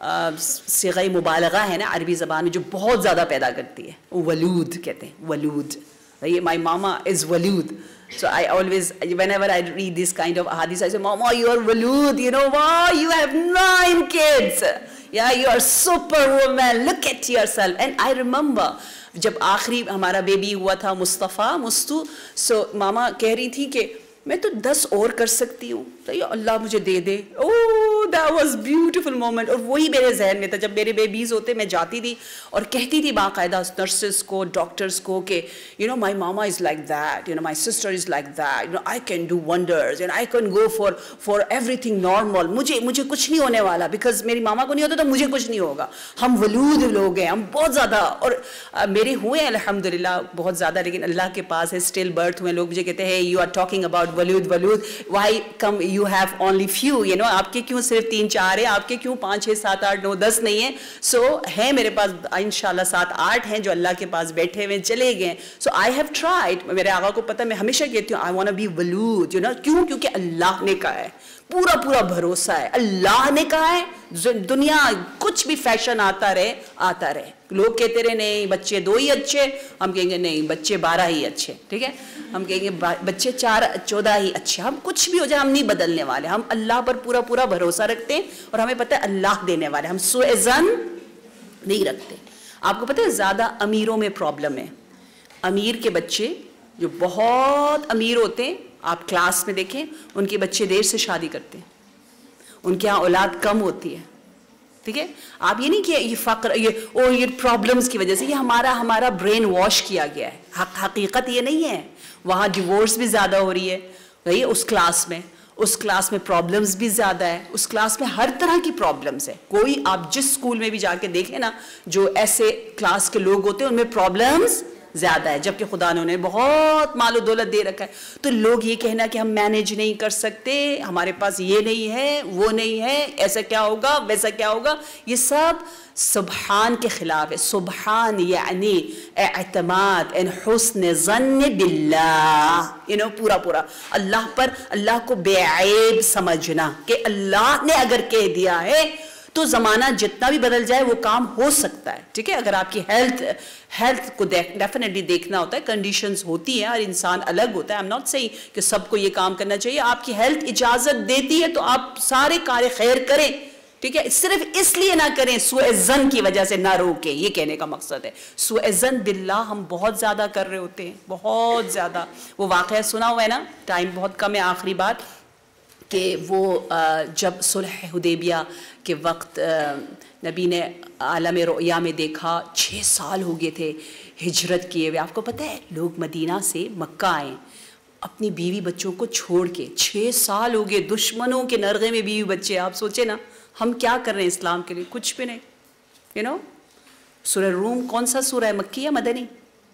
सिग़ाए मुबालगा है ना अरबी ज़बान में, जो बहुत ज़्यादा पैदा करती है, वो वलूद कहते हैं, वलूद। ये माई मामा इज़ वलूद। So I always, whenever I read this kind of hadith, I say, Mama, you are walud, you know, wow, you have nine kids. Yeah, you are superwoman. Look at yourself. And I remember, जब आखिरी हमारा baby हुआ था Mustafa, मुस्तू, so मामा कह रही थी कि میں تو دس اور کر سکتی ہوں, تو یہ اللہ مجھے دے دے. Oh that was beautiful moment. اور وہی میرے ذہن میں تھا جب میرے بیبیز ہوتے, میں جاتی تھی اور کہتی تھی باقاعدہ نرسز کو, ڈاکٹرز کو کہ you know my mama is like that, you know my sister is like that, you know I can do wonders and I can go for for everything normal. مجھے مجھے کچھ نہیں ہونے والا, because میری ماما کو نہیں ہوتا تو مجھے کچھ نہیں ہوگا. ہم ولود لوگ ہیں, ہم بہت زیادہ, اور میرے ہوئے ہیں الحمد للہ بہت زیادہ, لیکن اللہ کے پاس ہے اسٹل برتھ ہوئے. لوگ مجھے کہتے ہیں یو آر ٹاکنگ اباؤٹ ولود ولود, why come you have only few, you know آپ کے کیوں صرف تین چار ہیں, آپ کے کیوں پانچ چھ سات آٹھ نو دس نہیں ہیں. سو ہے میرے پاس انشاءاللہ سات آٹھ ہیں جو اللہ کے پاس بیٹھے ہوئے چلے گئے. So I have tried. میرے آقا کو پتہ, میں ہمیشہ کہتی ہوں آئی وانٹ ٹو بی ولود, یو نو کیوں, کیونکہ اللہ نے کہا ہے, پورا پورا بھروسہ ہے, اللہ نے کہا ہے. دنیا کچھ بھی فیشن آتا رہے آتا رہے, لوگ کہتے رہے نہیں بچے دو ہی اچھے, ہم کہیں گے نہیں بچے بارہ ہی اچھے, ٹھیک ہے, ہم کہیں گے بچے چار چودہ ہی اچھے. ہم کچھ بھی ہو جائے ہم نہیں بدلنے والے, ہم اللہ پر پورا پورا بھروسہ رکھتے ہیں اور ہمیں پتہ ہے اللہ دینے والے, ہم سوء ظن نہیں رکھتے. آپ کو پتہ ہے زیادہ امیروں میں پرابلم ہے. امیر کے بچے جو بہت امیر ہوتے ہیں, آپ کلاس میں دیکھیں ان کے بچے دیر سے شادی کرتے ہیں, ان کے یہاں اولاد کم ہوتی ہے, ٹھیک ہے. آپ یہ نہیں کہ یہ فقر یہ او یہ پرابلمس کی وجہ سے, یہ ہمارا ہمارا برین واش کیا گیا ہے. حق حقیقت یہ نہیں ہے. وہاں ڈیورس بھی زیادہ ہو رہی ہے بھائی اس کلاس میں, اس کلاس میں پرابلمس بھی زیادہ ہے, اس کلاس میں ہر طرح کی پرابلمس ہے. کوئی آپ جس اسکول میں بھی جا کے دیکھیں نا, جو ایسے کلاس کے لوگ ہوتے ہیں ان میں پرابلمس زیادہ ہے, جبکہ خدا نے انہیں بہت مال و دولت دے رکھا ہے. تو لوگ یہ کہنا کہ ہم مینیج نہیں کر سکتے, ہمارے پاس یہ نہیں ہے وہ نہیں ہے, ایسا کیا ہوگا ویسا کیا ہوگا, یہ سب سبحان کے خلاف ہے. سبحان یعنی اعتماد ان حسن ظن باللہ, یو نو پورا پورا اللہ پر, اللہ کو بے عیب سمجھنا کہ اللہ نے اگر کہہ دیا ہے تو زمانہ جتنا بھی بدل جائے وہ کام ہو سکتا ہے, ٹھیک ہے. اگر آپ کی ہیلتھ ہیلتھ کو ڈیفینیٹلی دیکھنا ہوتا ہے, کنڈیشنز ہوتی ہیں, ہر انسان الگ ہوتا ہے. آئی ایم ناٹ سیئنگ کہ سب کو یہ کام کرنا چاہیے. آپ کی ہیلتھ اجازت دیتی ہے تو آپ سارے کار خیر کریں, ٹھیک ہے. صرف اس لیے نہ کریں سوء ظن کی وجہ سے نہ روکیں, یہ کہنے کا مقصد ہے. سوء ظن باللہ ہم بہت زیادہ کر رہے ہوتے ہیں, بہت زیادہ. وہ واقعہ سنا ہوا ہے نا, ٹائم بہت کم ہے, آخری بات, کہ وہ جب صلح حدیبیہ کے وقت نبی نے عالم رؤیا میں دیکھا, چھ سال ہو گئے تھے ہجرت کیے ہوئے. آپ کو پتہ ہے لوگ مدینہ سے مکہ آئے اپنی بیوی بچوں کو چھوڑ کے, چھ سال ہو گئے, دشمنوں کے نرغے میں بیوی بچے. آپ سوچیں نا ہم کیا کر رہے ہیں اسلام کے لیے, کچھ بھی نہیں. یو نو سورہ روم کون سا سورہ ہے, مکی یا مدنی؟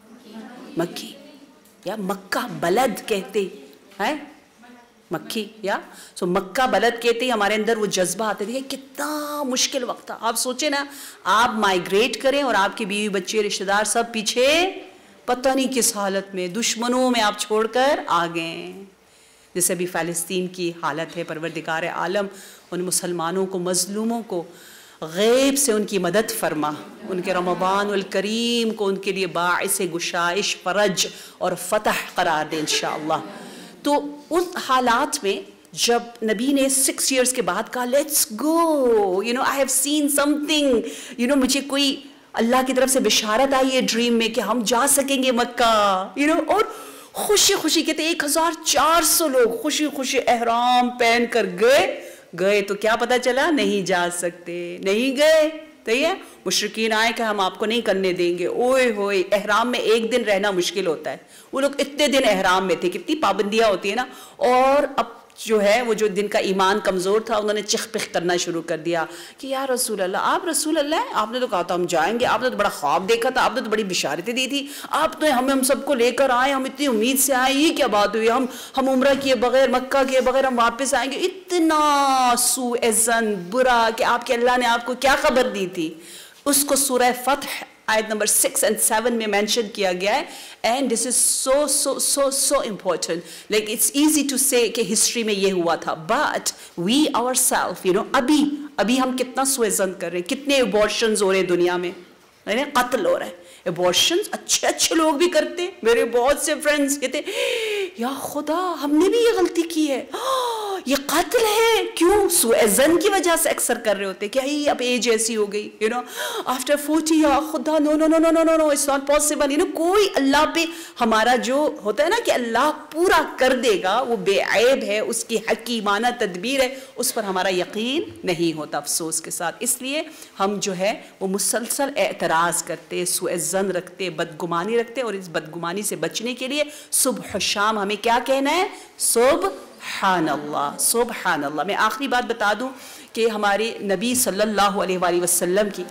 مکی, یا مکہ بلد کہتے ہیں, مکھی, یا سو مکہ بلد کہتے ہیں. ہمارے اندر وہ جذبہ آتے تھے, کتنا مشکل وقت تھا. آپ سوچیں نا آپ مائیگریٹ کریں اور آپ کی بیوی بچے رشتہ دار سب پیچھے پتہ نہیں کس حالت میں, دشمنوں میں آپ چھوڑ کر آ گئے. جیسے بھی فلسطین کی حالت ہے, پروردگار عالم ان مسلمانوں کو, مظلوموں کو غیب سے ان کی مدد فرما, ان کے رمضان الکریم کو ان کے لیے باعث گشائش, فرج اور فتح قرار دے انشاءاللہ. تو ان حالات میں جب نبی نے سکس ایئرس کے بعد کہا let's go, you know I have seen something, you know مجھے کوئی اللہ کی طرف سے بشارت آئی ہے ڈریم میں کہ ہم جا سکیں گے مکہ, یو نو اور خوشی خوشی کہتے ایک ہزار چار سو لوگ خوشی خوشی احرام پہن کر گئے گئے تو کیا پتہ چلا نہیں جا سکتے, نہیں گئے. صحیح ہے, مشرکین آئے کہ ہم آپ کو نہیں کرنے دیں گے. اوئے ہوئے احرام میں ایک دن رہنا مشکل ہوتا ہے, وہ لوگ اتنے دن احرام میں تھے, کتنی پابندیاں ہوتی ہیں نا. اور اب جو ہے وہ جو دن کا ایمان کمزور تھا انہوں نے چخ پخ کرنا شروع کر دیا کہ یا رسول اللہ, آپ رسول اللہ ہیں, آپ نے تو کہا تھا ہم جائیں گے, آپ نے تو بڑا خواب دیکھا تھا, آپ نے تو بڑی بشارتیں دی تھی, آپ تو ہمیں ہم سب کو لے کر آئے, ہم اتنی امید سے آئے, یہ کیا بات ہوئی, ہم ہم عمرہ کیے بغیر, مکہ کیے بغیر ہم واپس آئیں گے. اتنا سوء ظن برا کہ آپ کے اللہ نے آپ کو کیا خبر دی تھی. اس کو سورہ فتح آیت نمبر سکس اینڈ سیون میں مینشن کیا گیا ہے. And this is so so so so important, like it's easy to say کہ ہسٹری میں یہ ہوا تھا, but we our self, you know ابھی ابھی ہم کتنا سوء ظن کر رہے ہیں, کتنے ابورشنز ہو رہے ہیں دنیا میں, قتل ہو رہا ہے. ابورشنز اچھے اچھے لوگ بھی کرتے, میرے بہت سے فرینڈز کہتے یا خدا ہم نے بھی یہ غلطی کی ہے, یہ قتل ہے، کیوں؟ سوء ظن کی وجہ سے اکثر کر رہے ہوتے کہ ہی اب ایج ایسی ہو گئی، یو نو آفٹر فورٹی، یا خدا no no no no no no no it's not possible, you know کوئی اللہ پہ ہمارا جو ہوتا ہے نا کہ اللہ پورا کر دے گا، وہ بے عیب ہے، اس کی حکیمانہ تدبیر ہے، اس پر ہمارا یقین نہیں ہوتا افسوس کے ساتھ. اس لیے ہم جو ہے وہ مسلسل اعتراض کرتے، سوء ظن رکھتے، بدگمانی رکھتے، اور اس بدگمانی سے بچنے کے لیے صبح و شام ہمیں کیا کہنا ہے؟ سبحان اللہ، سبحان اللہ. میں آخری بات بتا دوں کہ ہمارے نبی صلی اللہ علیہ وآلہ وسلم کی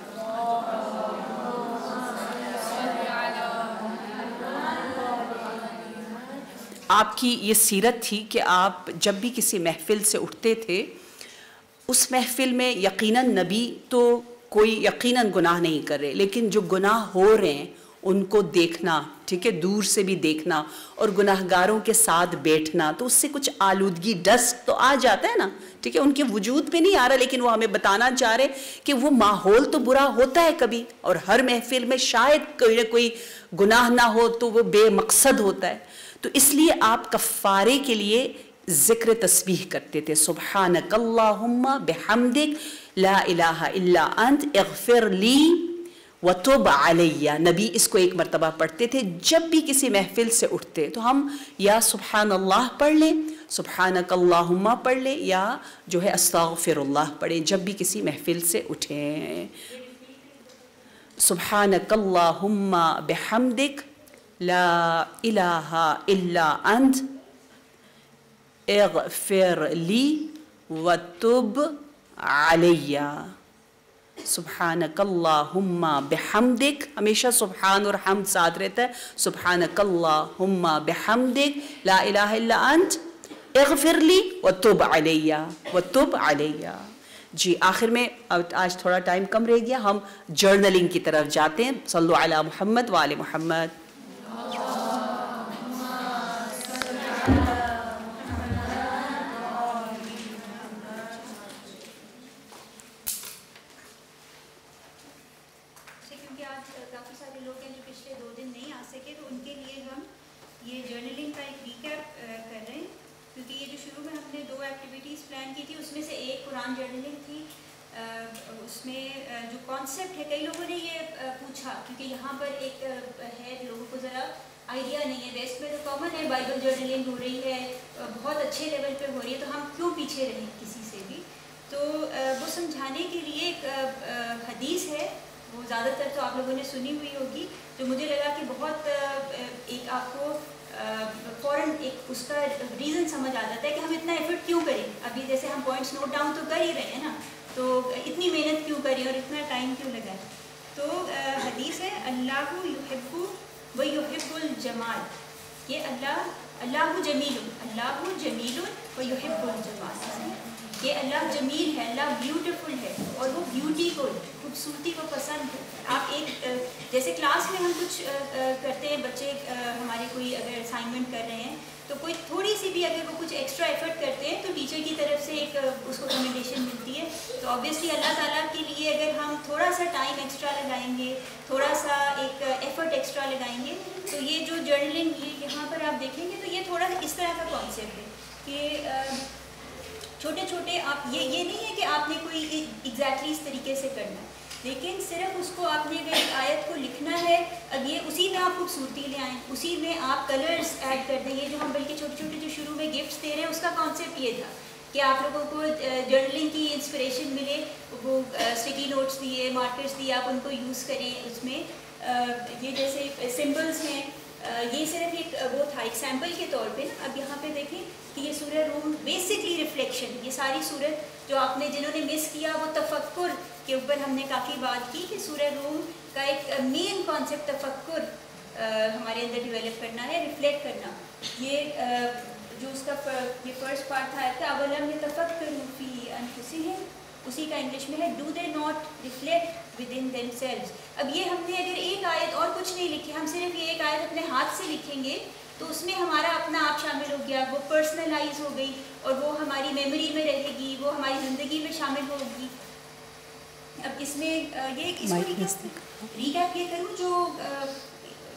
آپ کی یہ سیرت تھی کہ آپ جب بھی کسی محفل سے اٹھتے تھے، اس محفل میں یقیناً نبی تو کوئی یقیناً گناہ نہیں کر رہے، لیکن جو گناہ ہو رہے ہیں ان کو دیکھنا، ٹھیک ہے، دور سے بھی دیکھنا اور گناہ گاروں کے ساتھ بیٹھنا، تو اس سے کچھ آلودگی، ڈسٹ تو آ جاتا ہے نا، ٹھیک ہے، ان کے وجود پہ نہیں آ رہا، لیکن وہ ہمیں بتانا چاہ رہے کہ وہ ماحول تو برا ہوتا ہے کبھی، اور ہر محفل میں شاید کوئی نہ کوئی گناہ نہ ہو تو وہ بے مقصد ہوتا ہے. تو اس لیے آپ کفارے کے لیے ذکر تسبیح کرتے تھے، سبحانک اللہم بحمدک لا الہ الا انت اغفر لی وتب علیہ. نبی اس کو ایک مرتبہ پڑھتے تھے جب بھی کسی محفل سے اٹھتے. تو ہم یا سبحان اللہ پڑھ لیں، سبحانک اللہم پڑھ لیں، یا جو ہے استغفر اللہ پڑھیں جب بھی کسی محفل سے اٹھیں. سبحانک اللہم بحمدک لا الہ الا انت اغفر لی وتب علیہ. سبحانک اللہم بحمدک، ہمیشہ سبحان اور حمد ساتھ رہتا ہے. سبحانک اللہم بحمدک لا الہ الا انت اغفر لی وتب علیہ، وتب علیہ. جی آخر میں آج تھوڑا ٹائم کم رہ گیا، ہم جرنلنگ کی طرف جاتے ہیں. صلو علی محمد وآل محمد. کافی سارے لوگ ہیں جو پچھلے دو دن نہیں آ سکے، تو ان کے لیے ہم یہ جرنلنگ کا ایک ریکیپ کر رہے ہیں، کیونکہ یہ جو شروع میں ہم نے دو ایکٹیویٹیز پلان کی تھی، اس میں سے ایک قرآن جرنلنگ تھی. اس میں جو کانسیپٹ ہے، کئی لوگوں نے یہ پوچھا کیونکہ یہاں پر ایک ہے لوگوں کو ذرا آئیڈیا نہیں ہے. ویسٹ میں تو کامن ہے، بائبل جرنلنگ ہو رہی ہے، بہت اچھے لیول پہ ہو رہی ہے، تو ہم کیوں پیچھے رہیں کسی سے بھی. تو وہ سمجھانے کے لیے ایک حدیث ہے، وہ زیادہ تر تو آپ لوگوں نے سنی ہوئی ہوگی، جو مجھے لگا کہ بہت ایک آپ کو فوراً ایک اس کا ریزن سمجھ آ جاتا ہے کہ ہم اتنا ایفرٹ کیوں کریں. ابھی جیسے ہم پوائنٹس نوٹ ڈاؤن تو کر ہی رہے ہیں نا، تو اتنی محنت کیوں کریں اور اتنا ٹائم کیوں لگائیں. تو حدیث ہے اللہ یحب و یحب الجمال، کہ اللہ اللہ جمیل، اللہ جمیل و یحب الجمال، کہ اللہ جمیل ہے، اللہ بیوٹیفل ہے، اور وہ بیوٹی کو، خوبصورتی کو پسند ہے. آپ ایک جیسے کلاس میں ہم کچھ کرتے ہیں، بچے ہمارے کوئی اگر اسائنمنٹ کر رہے ہیں تو کوئی تھوڑی سی بھی اگر وہ کچھ ایکسٹرا ایفرٹ کرتے ہیں تو ٹیچر کی طرف سے ایک اس کو کمنڈیشن ملتی ہے. تو آبویسلی اللہ تعالیٰ کے لیے اگر ہم تھوڑا سا ٹائم ایکسٹرا لگائیں گے، تھوڑا سا ایک ایفرٹ ایکسٹرا لگائیں گے، تو یہ جو جرنلنگ یہاں پر آپ دیکھیں گے تو یہ تھوڑا اس طرح کا کانسیپٹ ہے کہ چھوٹے چھوٹے آپ یہ یہ نہیں ہے کہ آپ نے کوئی ایگزیکٹلی اس طریقے سے کرنا ہے، لیکن صرف اس کو آپ نے اگر ایک آیت کو لکھنا ہے، اب یہ اسی میں آپ خوبصورتی لے آئیں، اسی میں آپ کلرز ایڈ کر دیں. یہ جو ہم بلکہ چھوٹے چھوٹے جو شروع میں گفٹس دے رہے ہیں، اس کا کانسیپٹ یہ تھا کہ آپ لوگوں کو جرنلنگ کی انسپریشن ملے. وہ اسٹیکی نوٹس دیے، مارکرز دیے، آپ ان کو یوز کریں. اس میں یہ جیسے سمبلز ہیں، یہ صرف ایک وہ تھا ایک سیمپل کے طور پہ نا. اب یہاں پہ دیکھیں کہ یہ سورہ روم بیسکلی ریفلیکشن، یہ ساری صورت جو آپ نے جنہوں نے مس کیا وہ تفکر کے اوپر ہم نے کافی بات کی کہ سورہ روم کا ایک مین کانسیپٹ تفکر ہمارے اندر ڈیولپ کرنا ہے، ریفلیکٹ کرنا. یہ جو اس کا یہ فرسٹ پارٹ تھا کہ اولم یتفکروا فی انفسہم، اسی کا انگلش میں ہے do they not reflect within themselves. اب یہ ہم نے اگر ایک آیت اور کچھ نہیں لکھی، ہم صرف یہ ایک آیت اپنے ہاتھ سے لکھیں گے تو اس میں ہمارا اپنا آپ شامل ہو گیا، وہ پرسنلائز ہو گئی اور وہ ہماری میموری میں رہے گی، وہ ہماری زندگی میں شامل ہوگی. اب اس میں یہ اس کو ریکیپ یہ کروں جو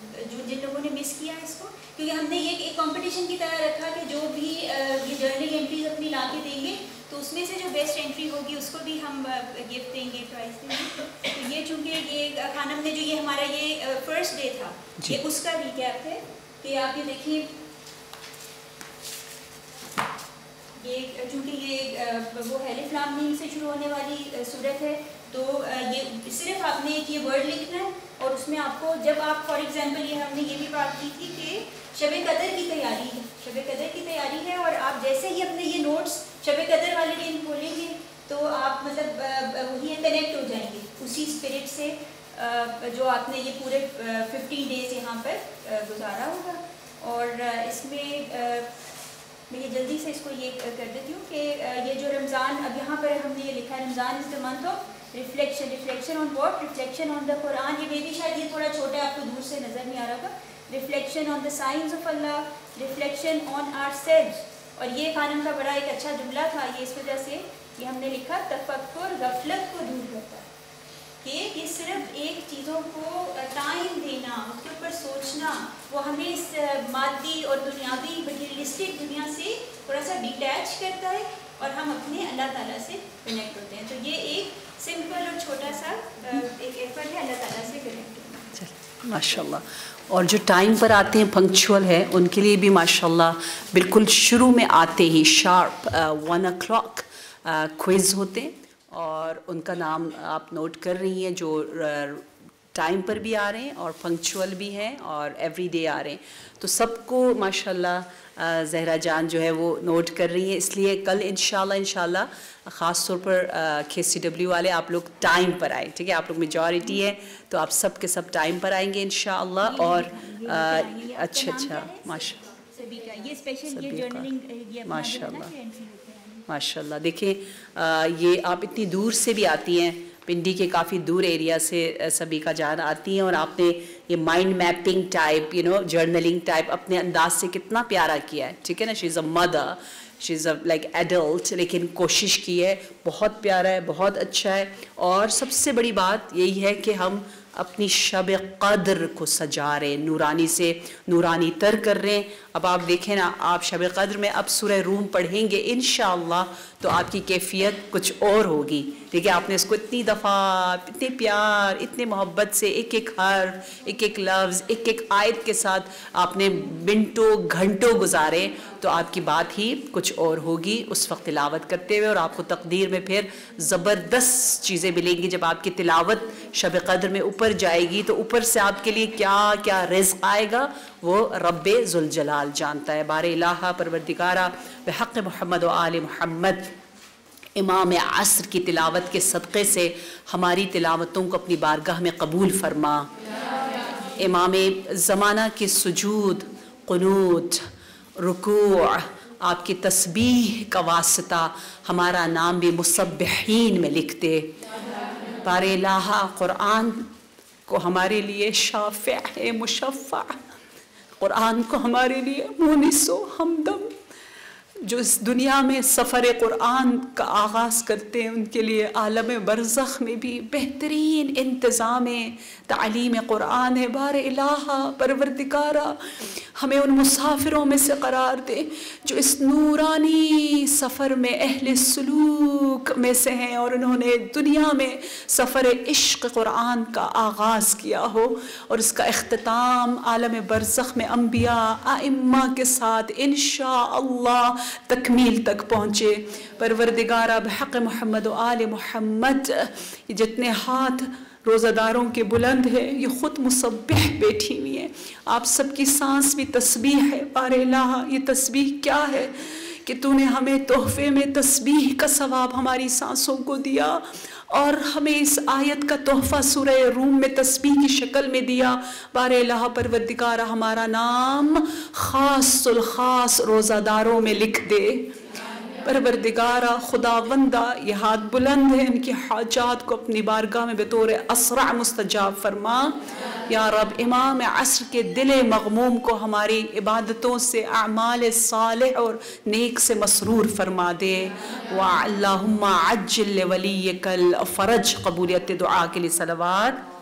جو جن لوگوں نے مس کیا اس کو، کیونکہ ہم نے یہ ایک کمپٹیشن کی طرح رکھا کہ جو بھی یہ جرنل انٹریز اپنی لا کے دیں گے تو اس میں سے جو بیسٹ انٹری ہوگی اس کو بھی ہم گفٹ دیں گے، پرائز دیں گے. تو یہ چونکہ یہ خانم نے جو یہ ہمارا یہ فرسٹ ڈے تھا یہ اس کا ریکیپ ہے کہ آپ یہ دیکھیں، یہ چونکہ یہ وہ الف لام میم سے شروع ہونے والی صورت ہے تو یہ صرف آپ نے ایک یہ ورڈ لکھنا ہے اور اس میں آپ کو جب آپ فار ایگزامپل یہ ہم نے یہ بھی بات کی تھی کہ شب قدر کی تیاری ہے، شب قدر کی تیاری ہے اور آپ جیسے ہی اپنے یہ نوٹس شب قدر والے دن کھولیں گے تو آپ مطلب وہی کنیکٹ ہو جائیں گے اسی اسپرٹ سے جو آپ نے یہ پورے ففٹین ڈیز یہاں پر گزارا ہوگا. اور اس میں میں یہ جلدی سے اس کو یہ کر دیتی ہوں کہ یہ جو رمضان اب یہاں پر ہم نے یہ لکھا ہے Ramzan is the month of reflection. Reflection on what? Reflection on the Quran. یہ بھی شاید یہ تھوڑا چھوٹا ہے آپ کو دور سے نظر نہیں آ رہا ہوگا. Reflection on the science of اللہ، ریفلیکشن آن آر سیلف. اور یہ خانم کا بڑا ایک اچھا جملہ تھا، یہ اس وجہ سے یہ ہم نے لکھا تفکر غفلت کو دور کرتا ہے، کہ یہ صرف ایک چیزوں کو ٹائم دینا، اس کے اوپر سوچنا، وہ ہمیں اس مادی اور دنیاوی مٹیریلسٹک دنیا سے تھوڑا سا ڈیٹیچ کرتا ہے اور ہم اپنے اللہ تعالیٰ سے کنیکٹ ہوتے ہیں. تو یہ ایک سمپل اور چھوٹا سا ایک ایفرٹ ہے اللہ تعالیٰ سے کنیکٹ ہونا. ماشاء اللہ. اور جو ٹائم پر آتے ہیں پنکچول ہے ان کے لیے بھی ماشاء اللہ بالکل شروع میں آتے ہی sharp one o'clock quiz ہوتے ہیں اور ان کا نام آپ نوٹ کر رہی ہیں جو ٹائم پر بھی آ رہے ہیں اور پنکچول بھی ہیں اور ایوری ڈے آ رہے ہیں. تو سب کو ماشاء اللہ زہرا جان جو ہے وہ نوٹ کر رہی ہیں. اس لیے کل انشاءاللہ انشاءاللہ خاص طور پر کے سی ڈبلیو والے آپ لوگ ٹائم پر آئیں، ٹھیک ہے؟ آپ لوگ میجورٹی ہے تو آپ سب کے سب ٹائم پر آئیں گے انشاءاللہ. اور اچھا اچھا ماشاء اللہ ماشاء اللہ ماشاء اللہ. دیکھیں یہ آپ اتنی دور سے بھی آتی ہیں، پنڈی کے کافی دور ایریا سے سبھی کا جان آتی ہیں اور آپ نے یہ mind mapping type you know journaling type اپنے انداز سے کتنا پیارا کیا ہے، ٹھیک ہے نا؟ She is a mother, she is a like adult, لیکن کوشش کی ہے، بہت پیارا ہے، بہت اچھا ہے. اور سب سے بڑی بات یہی ہے کہ ہم اپنی شب قدر کو سجا رہے، نورانی سے نورانی تر کر رہے ہیں. اب آپ دیکھیں نا، آپ شب قدر میں اب سورہ روم پڑھیں گے انشاءاللہ تو آپ کی کیفیت کچھ اور ہوگی، ٹھیک ہے؟ آپ نے اس کو اتنی دفعہ اتنے پیار اتنے محبت سے ایک ایک حرف ایک ایک لفظ ایک ایک آیت کے ساتھ آپ نے منٹوں گھنٹوں گزارے تو آپ کی بات ہی کچھ اور ہوگی اس وقت تلاوت کرتے ہوئے. اور آپ کو تقدیر میں پھر زبردست چیزیں ملیں گی جب آپ کی تلاوت شب قدر میں اوپر جائے گی تو اوپر سے آپ کے لیے کیا کیا رزق آئے گا وہ رب ذوالجلال جانتا ہے. بار الہ پروردگارہ بحق محمد و آل محمد امام عصر کی تلاوت کے صدقے سے ہماری تلاوتوں کو اپنی بارگاہ میں قبول فرما. امام زمانہ کے سجود، قنوت، رکوع، آپ کی تسبیح کا واسطہ ہمارا نام بھی مسبحین میں لکھ دے. بار الہ قرآن کو ہمارے لیے شافع ہے، مشفع، قرآن کو ہمارے لیے مونس و ہمدم. جو اس دنیا میں سفر قرآن کا آغاز کرتے ہیں ان کے لیے عالم برزخ میں بھی بہترین انتظام تعلیم قرآن ہے. بار الہ پروردگارہ ہمیں ان مسافروں میں سے قرار دے جو اس نورانی سفر میں اہل سلوک میں سے ہیں اور انہوں نے دنیا میں سفر عشق قرآن کا آغاز کیا ہو اور اس کا اختتام عالم برزخ میں انبیاء ائمہ کے ساتھ انشاءاللہ تکمیل تک پہنچے. پروردگارہ بحق محمد و آل محمد یہ جتنے ہاتھ روزہ داروں کے بلند ہے یہ خود مسبح بیٹھی ہوئی ہیں، آپ سب کی سانس بھی تسبیح ہے. بار الہ یہ تسبیح کیا ہے کہ تو نے ہمیں تحفے میں تسبیح کا ثواب ہماری سانسوں کو دیا اور ہمیں اس آیت کا تحفہ سورہ روم میں تسبیح کی شکل میں دیا. بار الہ پروردگارہ ہمارا نام خاص الخاص روزہ داروں میں لکھ دے. پروردگارہ خداوندہ یہ ہاتھ بلند ہیں، ان کی حاجات کو اپنی بارگاہ میں بطور اسرع مستجاب فرما. یا رب امام عصر کے دل مغموم کو ہماری عبادتوں سے اعمال صالح اور نیک سے مسرور فرما دے. وَاللہم عجل لولیک الفرج. قبولیت دعا کے لیے صلوات.